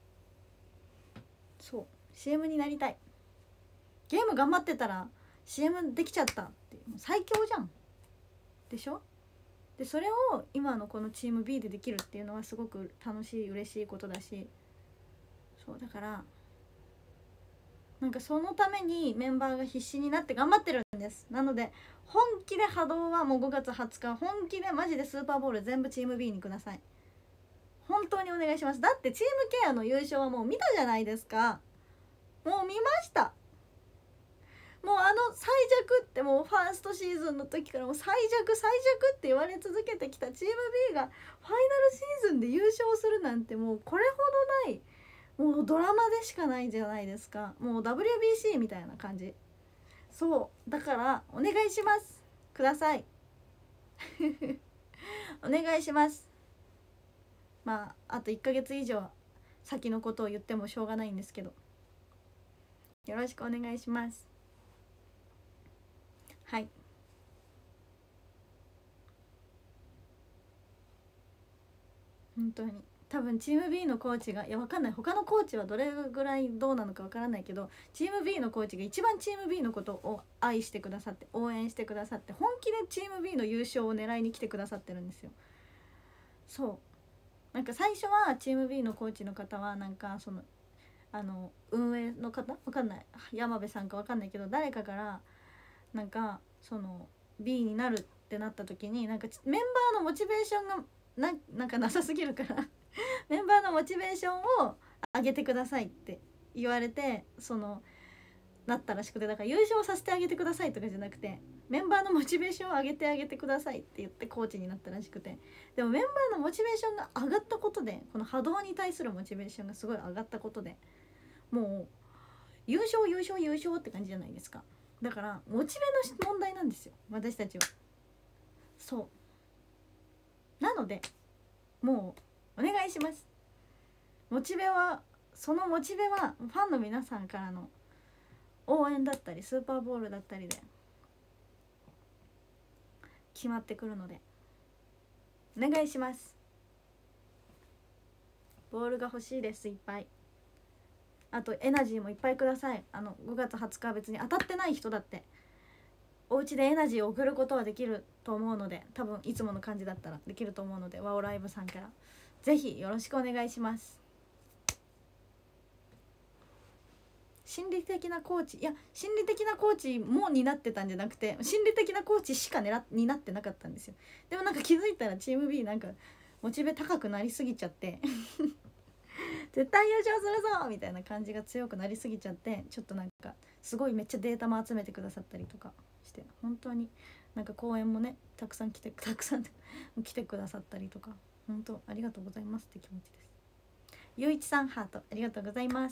そう CM になりたい。ゲーム頑張ってたら CM できちゃったってもう最強じゃんでしょ。でそれを今のこのチーム B でできるっていうのはすごく楽しい嬉しいことだし、そうだからなんかそのためにメンバーが必死になって頑張ってるんです。なので本気で波動はもう5月20日本気でマジでスーパーボール全部チーム B にください。本当にお願いします。だってチームケアの優勝はもう見たじゃないですか。もう見ました。もう最弱って、もうファーストシーズンの時からもう最弱最弱って言われ続けてきたチーム B がファイナルシーズンで優勝するなんて、もうこれほどない、もうドラマでしかないじゃないですか。もう WBC みたいな感じ。そうだからお願いします、くださいお願いします。まああと1ヶ月以上先のことを言ってもしょうがないんですけど、よろしくお願いします。はい。本当に多分チーム B のコーチが、いやわかんない、他のコーチはどれぐらいどうなのかわからないけど、チーム B のコーチが一番チーム B のことを愛してくださって、応援してくださって、本気でチーム B の優勝を狙いに来てくださってるんですよ。そうなんか最初はチーム B のコーチの方はなんかその運営の方わかんない、山辺さんかわかんないけど、誰かからなんかその B になるってなった時に、なんかメンバーのモチベーションがなんかなさすぎるからメンバーのモチベーションを上げてくださいって言われて、そのなったらしくて、だから優勝させてあげてくださいとかじゃなくて、メンバーのモチベーションを上げてあげてくださいって言ってコーチになったらしくて、でもメンバーのモチベーションが上がったことで、この波動に対するモチベーションがすごい上がったことで、もう優勝優勝優勝って感じじゃないですか。だからモチベの問題なんですよ、私たちは。そうなのでもうお願いします。モチベはそのモチベはファンの皆さんからの応援だったりスーパーボールだったりで決まってくるのでお願いします。ボールが欲しいです、いっぱい。あとエナジーもいっぱいください。5月20日は別に当たってない人だってお家でエナジーを送ることはできると思うので、多分いつもの感じだったらできると思うので、ワオライブさんからぜひよろしくお願いします。心理的なコーチ、いや心理的なコーチも担ってたんじゃなくて、心理的なコーチしか担ってなかったんですよ。でもなんか気づいたらチーム B なんかモチベ高くなりすぎちゃって絶対優勝するぞみたいな感じが強くなりすぎちゃって、ちょっとなんかすごいめっちゃデータも集めてくださったりとかして、本当になんか講演もねたくさん来てくださったりとか、本当ありがとうございますって気持ちです。ゆういちさんハートありがとうございます。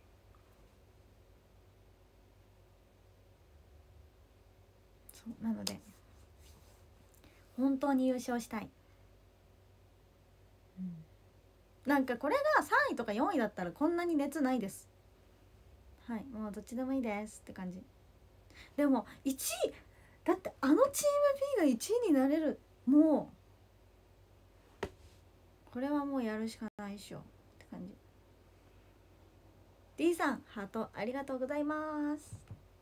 そうなので本当に優勝したい、なんかこれが3位とか4位だったらこんなに熱ないです。はい、もうどっちでもいいですって感じ。でも1位だって、チーム B が1位になれる、もうこれはもうやるしかないっしょって感じ。 D さんハートありがとうございます、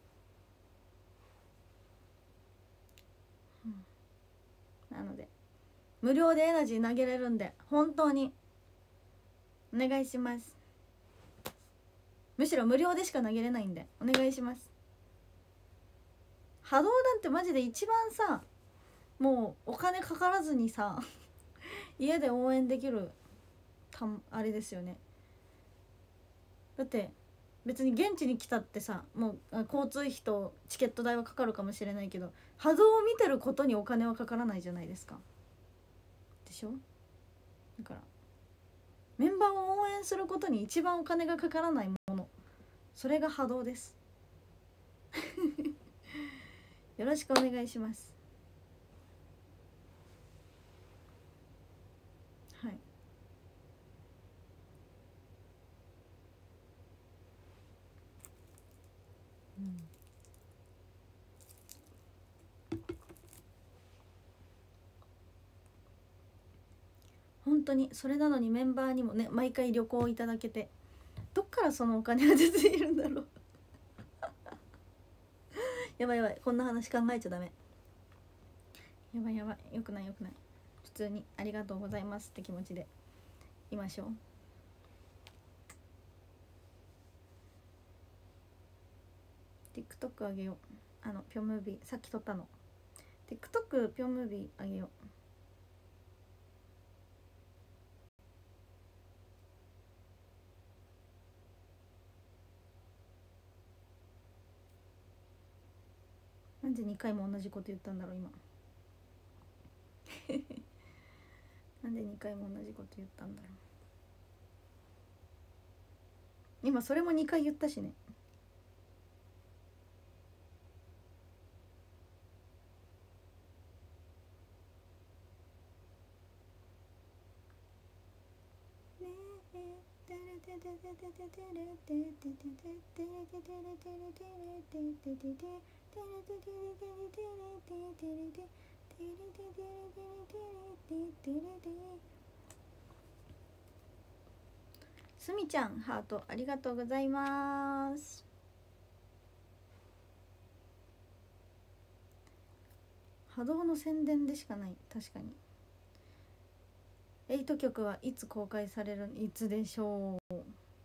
なので無料でエナジー投げれるんで本当にお願いします。むしろ無料でしか投げれないんでお願いします。波動なんてマジで一番さ、もうお金かからずにさ家で応援できるあれですよね。だって別に現地に来たってさ、もう交通費とチケット代はかかるかもしれないけど、波動を見てることにお金はかからないじゃないですか。でしょ。だからメンバーを応援することに一番お金がかからないもの、それが波動ですよろしくお願いします。はい、本当にそれなのにメンバーにもね毎回旅行いただけて、どっからそのお金が出ているんだろうやばいやばい、こんな話考えちゃダメ、やばいやばい、よくないよくない。普通にありがとうございますって気持ちでいましょう。TikTok あげよう。ピョンムービーさっき撮ったの TikTok ピョンムービーあげよう。 なんで2回も同じこと言ったんだろう今なんで2回も同じこと言ったんだろう。今それも2回言ったしね。すみちゃんハートありがとうございます。波動の宣伝でしかない。確かに8曲はいつ公開される、いつでしょう。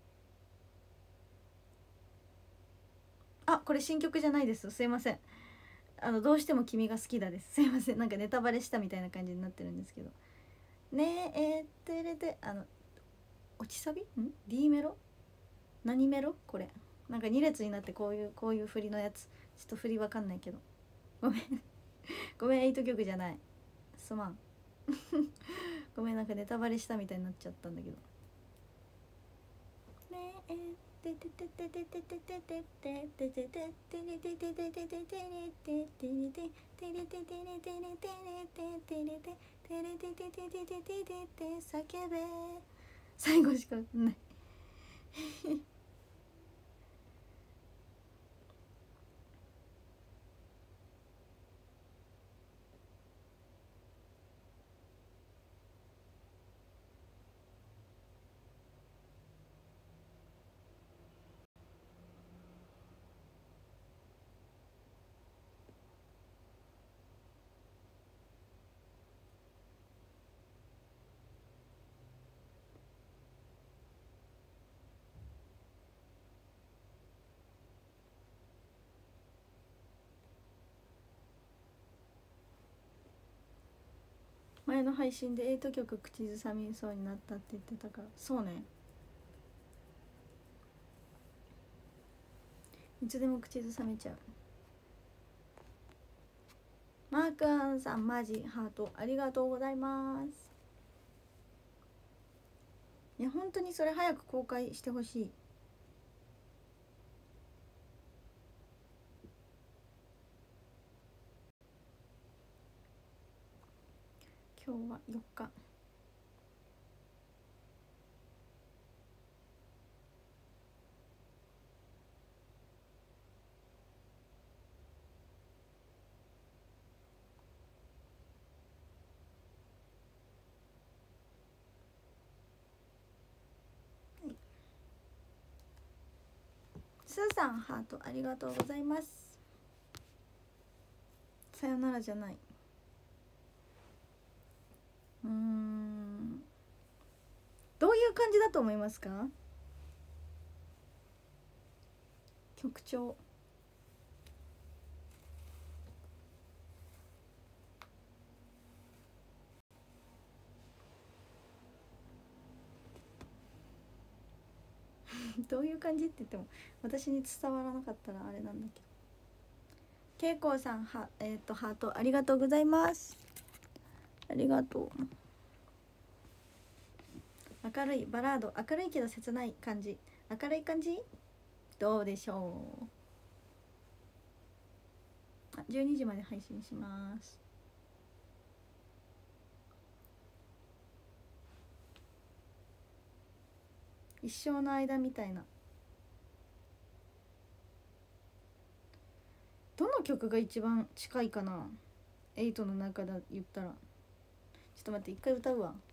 あ、これ新曲じゃないです、すいません。どうしても君が好きだです、すいません。なんかネタバレしたみたいな感じになってるんですけどね。てれて落ちサビD メロ何メロこれ、なんか2列になってこういう振りのやつ、ちょっと振りわかんないけどごめんごめん、8曲じゃない、すまんごめん、なんかネタバレしたみたいになっちゃったんだけどね。叫べ、最後しかない前の配信で8曲口ずさみそうになったって言ってたから、そうね、いつでも口ずさめちゃう。マークアンさんマジハートありがとうございます。いや本当にそれ早く公開してほしい。今日は4日。スーさんハートありがとうございます。さよならじゃない、どういう感じだと思いますか？曲調どういう感じって言っても私に伝わらなかったらあれなんだけど。けいこうさんハートありがとうございます。ありがとう。明るいバラード、明るいけど切ない感じ、明るい感じどうでしょう。12時まで配信します。一生の間みたいな。どの曲が一番近いかな、8の中だ言ったら。ちょっと待って、一回歌うわ。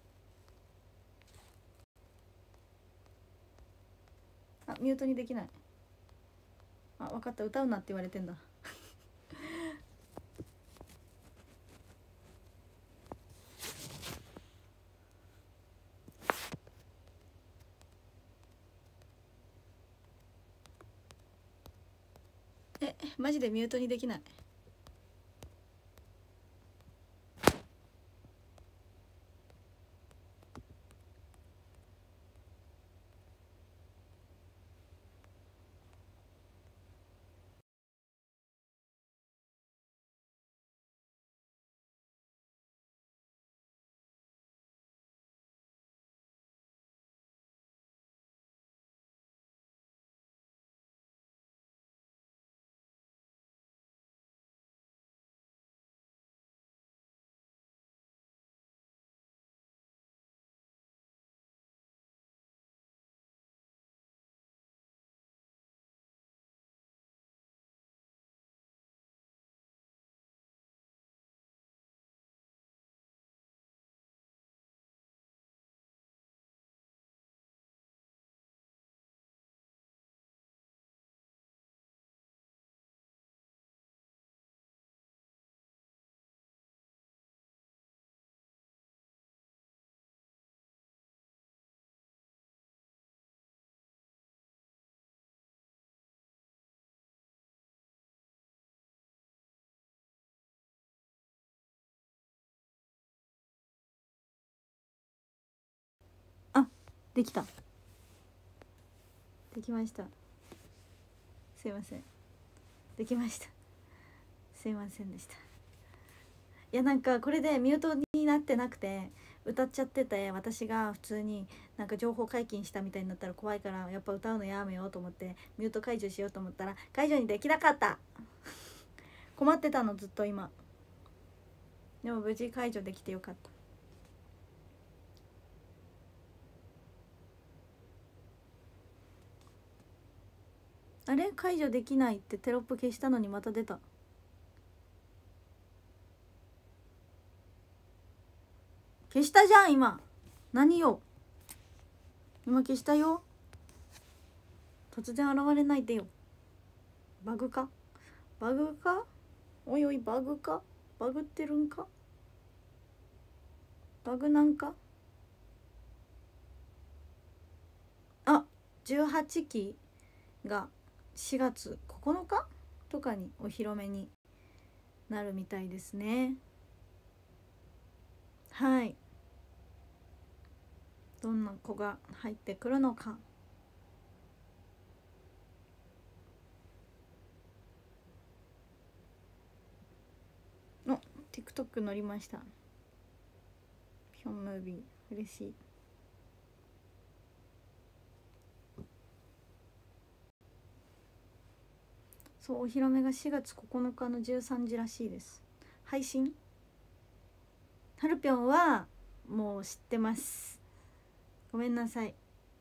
ミュートにできない。分かった、歌うなって言われてんだマジでミュートにできない。 できた。できました。すいません。できました。すいませんでした。いやなんかこれでミュートになってなくて歌っちゃってて、私が普通になんか情報解禁したみたいになったら怖いから、やっぱ歌うのやめようと思ってミュート解除しようと思ったら解除にできなかった。困ってたのずっと今。でも無事解除できてよかった。あれ解除できないってテロップ消したのにまた出た。消したじゃん今。何よ、今消したよ。突然現れないでよ。バグかバグか、おいおいバグか、バグってるんか、バグなんか。あ、18期が4月9日とかにお披露目になるみたいですね。はい、どんな子が入ってくるのか。お、TikTok 乗りました。ヒョンムービー嬉しい。そう、お披露目が4月9日の13時らしいです。配信はるぴょんはもう知ってます。ごめんなさい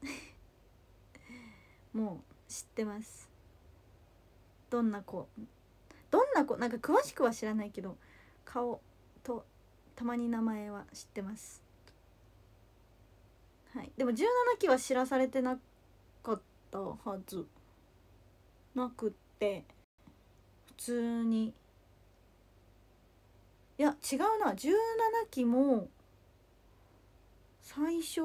もう知ってます。どんな子なんか詳しくは知らないけど、顔とたまに名前は知ってます。はい、でも17期は知らされてなかったはずなくって、普通に、いや違うな、17期も最初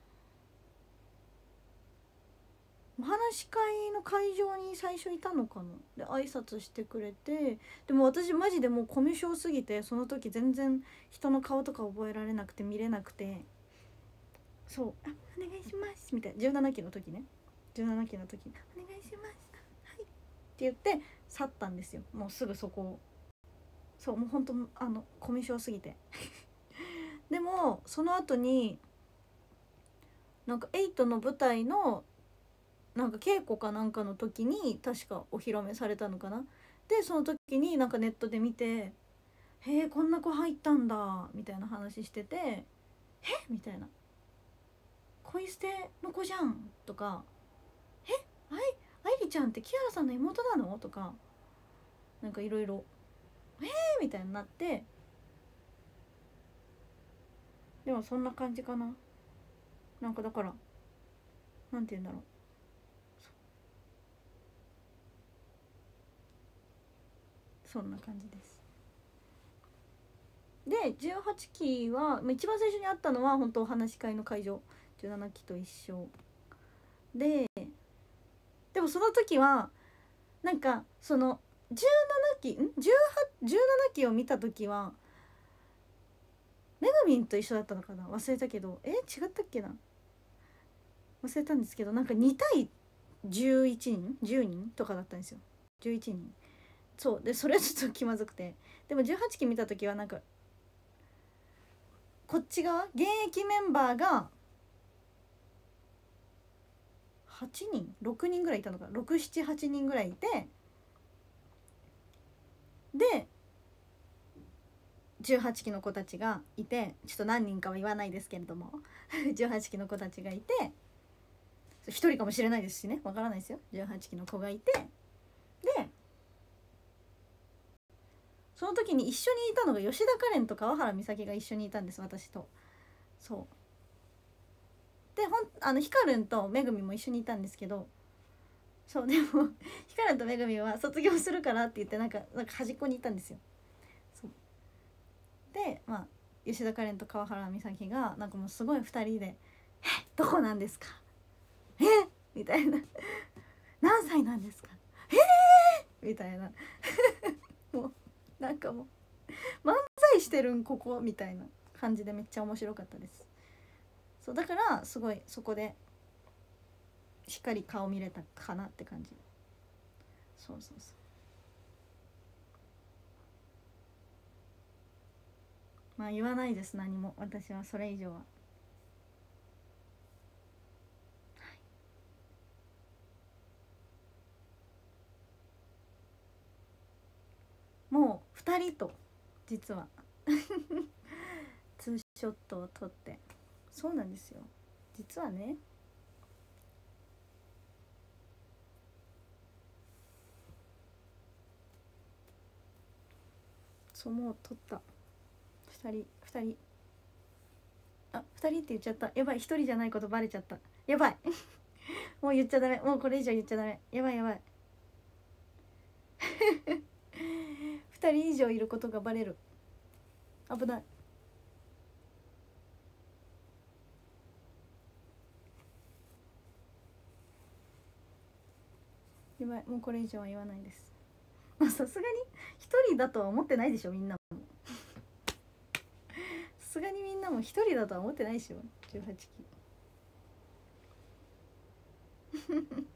お話し会の会場に最初いたのかな。で挨拶してくれて、でも私マジでもうコミュ障すぎて、その時全然人の顔とか覚えられなくて見れなくて、そう「あ、お願いします」みたいな、17期の時ね、17期の時に「お願いします、はい」って言って去ったんですよ。もうすぐそこを。そうもうほんとコミュ障すぎてでもその後になんか8の舞台のなんか稽古かなんかの時に確かお披露目されたのかな。でその時になんかネットで見て「へえこんな子入ったんだ」みたいな話してて「えみたいな恋捨ての子じゃんとか「え愛理ちゃんってキアラさんの妹なの?」とかなんかいろいろみたいになって、でもそんな感じかな。なんかだからなんて言うんだろう、そんな感じです。で18期は一番最初に会ったのは本当お話し会の会場、17期と一緒で、でもその時はなんかその17期期を見た時はめぐみんと一緒だったのかな、忘れたけど、違ったっけな、忘れたんですけど、なんか2対11人10人とかだったんですよ。11人。そうでそれはちょっと気まずくて、でも18期見た時はなんかこっち側現役メンバーが8人6人ぐらいいたのか、678人ぐらいいて、で18期の子たちがいて、ちょっと何人かは言わないですけれども18期の子たちがいて、1人かもしれないですしね、わからないですよ。18期の子がいて、でその時に一緒にいたのが吉田カレンと川原美咲が一緒にいたんです、私と。そうでヒカルンとめぐみも一緒にいたんですけど、そうでもヒカルンとめぐみは卒業するからって言ってなんか端っこにいたんですよ。そうで吉田カレンと川原美咲がなんかもうすごい2人で「えどこなんですか?」みたいな「何歳なんですか?」みたいなもうなんかもう漫才してるんここみたいな感じでめっちゃ面白かったです。 そうだからすごいそこでしっかり顔見れたかなって感じ。そうそうそう。まあ言わないです、何も私はそれ以上は。もう2人と実はツーショットを撮って、そうなんですよ実はね。そうもう撮った2人あ、2人って言っちゃった。やばい、1人じゃないことバレちゃった。やばいもう言っちゃダメ、もうこれ以上言っちゃダメ。やばいやばい2人以上いることがバレる。危ない。やばい、もうこれ以上は言わないです。まあさすがに一人だとは思ってないでしょみんなも。さすがにみんなも一人だとは思ってないでしょ18期絶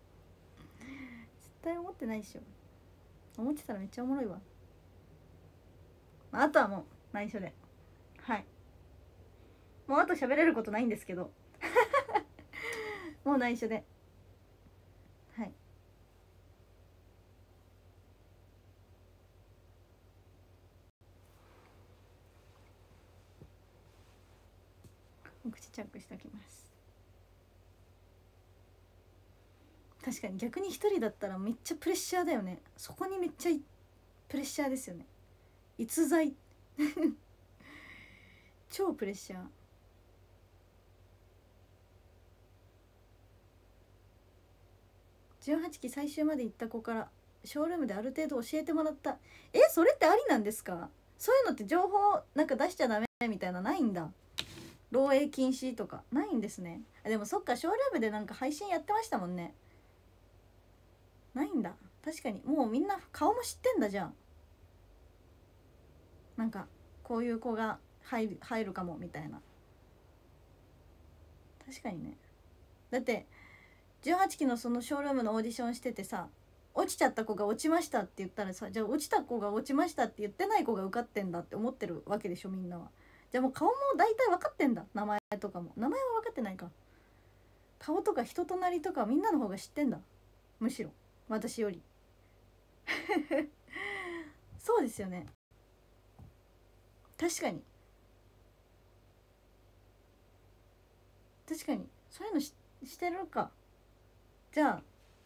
対思ってないでしょ。思ってたらめっちゃおもろいわ。あとはもう内緒で、はい、もうあと喋れることないんですけどもう内緒で、はい。お口チャックしておきます。確かに逆に一人だったらめっちゃプレッシャーだよね。そこにめっちゃプレッシャーですよね。逸材超プレッシャー。18期最終まで行った子からショールームである程度教えてもらった。それってありなんですか？そういうのって情報なんか出しちゃダメみたいなないんだ。漏洩禁止とかないんですね。でもそっか、ショールームでなんか配信やってましたもんね。ないんだ。確かにもうみんな顔も知ってんだ。じゃあなんかこういう子が入るかもみたいな。確かにね。だって18期のそのショールームのオーディションしててさ、落ちちゃった子が落ちましたって言ったらさ、じゃあ落ちた子が落ちましたって言ってない子が受かってんだって思ってるわけでしょみんなは。じゃあもう顔も大体分かってんだ。名前とかも、名前は分かってないか。顔とか人となりとかみんなの方が知ってんだ、むしろ私よりそうですよね。確かに確かにそういうのしてるか。じゃあ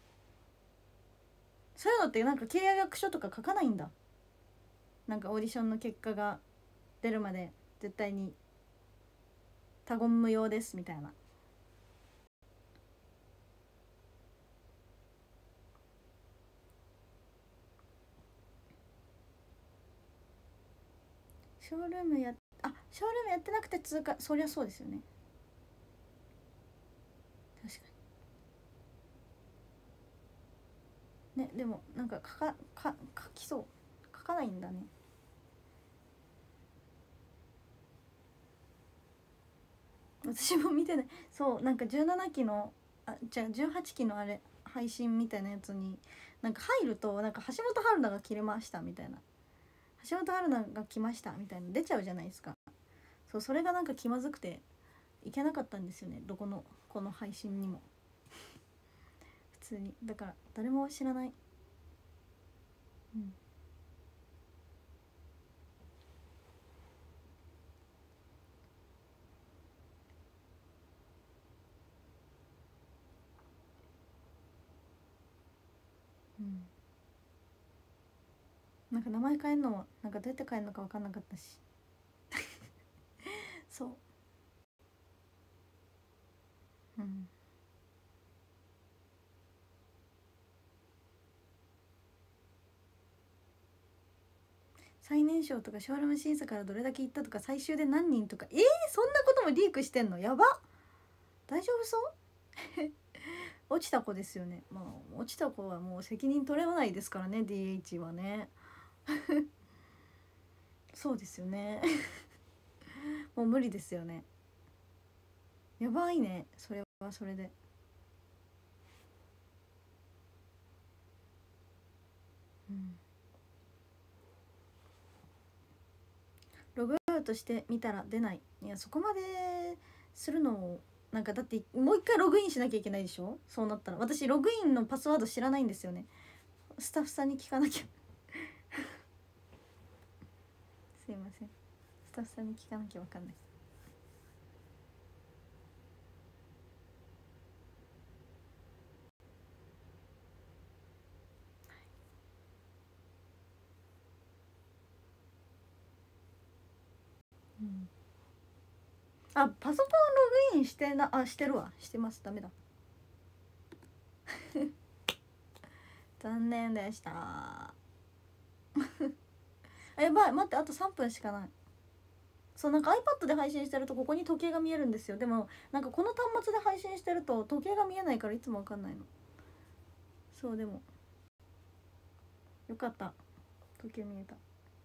そういうのってなんか契約書とか書かないんだ。なんかオーディションの結果が出るまで絶対に他言無用ですみたいな。ショールームショールームやってなくて通過、そりゃそうですよね。確かにね。でもなんか書きそう。書かないんだね。私も見てない。そうなんか17期のじゃあ18期のあれ配信みたいなやつになんか入るとなんか橋本春奈が切れましたみたいな、橋本春奈が来ましたみたいな出ちゃうじゃないですか。そう、それがなんか気まずくていけなかったんですよね、どこのこの配信にも普通に。だから誰も知らない。うんうん。なんか名前変えるのもなんかどうやって変えるのか分かんなかったしそう。うん。最年少とかショールーム審査からどれだけ行ったとか最終で何人とか、そんなこともリークしてんの？やば。大丈夫そう？落ちた子ですよね。まあ落ちた子はもう責任取れないですからね DH はねそうですよねもう無理ですよね。 やばいね、それはそれで。ログアウトしてみたら出ない。いや、そこまでするのをなんか、だってもう一回ログインしなきゃいけないでしょ。そうなったら私ログインのパスワード知らないんですよね。スタッフさんに聞かなきゃすいません、スタッフさんに聞かなきゃ分かんない。うん、あ、パソコンログインしてなあ、してるわ、してます。ダメだ残念でしたやばい、待って、あと3分しかない。そう、なんか iPad で配信してるとここに時計が見えるんですよ。でもなんかこの端末で配信してると時計が見えないからいつも分かんないの。そう、でもよかった、時計見えた。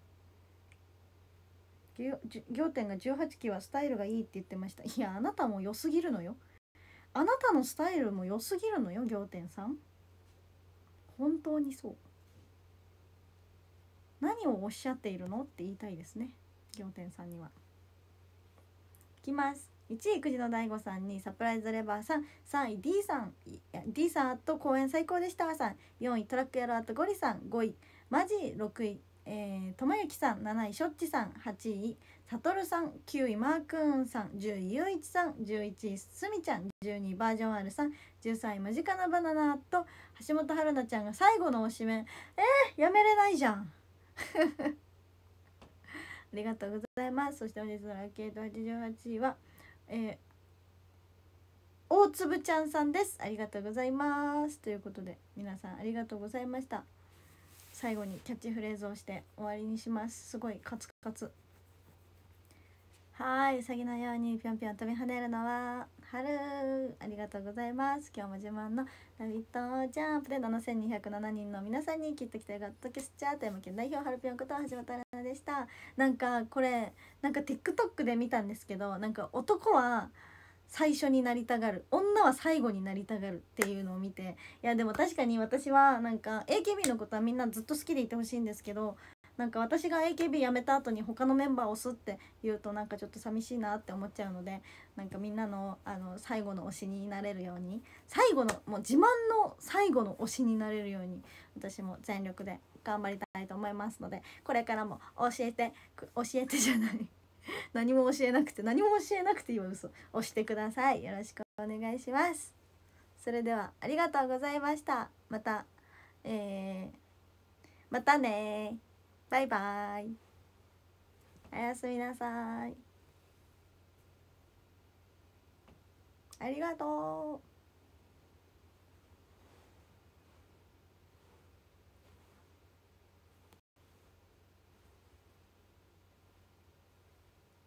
仰天が18期はスタイルがいいって言ってました。いや、あなたも良すぎるのよ。あなたのスタイルも良すぎるのよ、仰天さん。本当にそう。何をおっしゃっているのって言いたいですね、仰天さんには。いきます。1位9時の大悟さん、2位サプライズレバーさん、3位 D さん、D さんと公演最高でしたさん、4位トラックやろあとゴリさん、5位マジ、6位ともゆきさん、7位しょっちさん、8位さとるさん、9位マークーンさん、10位ゆういちさん、11位すみちゃん、12位バージョン R さん、13位マジカナバナナと橋本春奈ちゃんが最後のおしめ。やめれないじゃんありがとうございます。そして本日のラッキー88位は、大粒ちゃんさんです。ありがとうございます。ということで皆さんありがとうございました。最後にキャッチフレーズをして終わりにします。すごいカツカツ。はい、うさぎのようにぴょんぴょん飛び跳ねるのは春。ありがとうございます。今日も自慢のラビットジャンプで7207人の皆さんにきっときてガットキスチャー富山県代表はるぴょんこと橋本アナでした。なんかこれなんか TikTok で見たんですけど、なんか男は最初になりたがる、女は最後になりたがるっていうのを見て、いやでも確かに私はなんか AKB のことはみんなずっと好きでいてほしいんですけど、なんか私が AKB 辞めた後に他のメンバーを押すって言うとなんかちょっと寂しいなって思っちゃうので、なんかみんなの最後の推しになれるように、最後のもう自慢の最後の推しになれるように私も全力で頑張りたいと思いますので、これからも教えてじゃない何も教えなくて今嘘押してください。よろしくお願いします。それではありがとうございました。またまたね、バイバイ、おやすみなさい。ありがとう。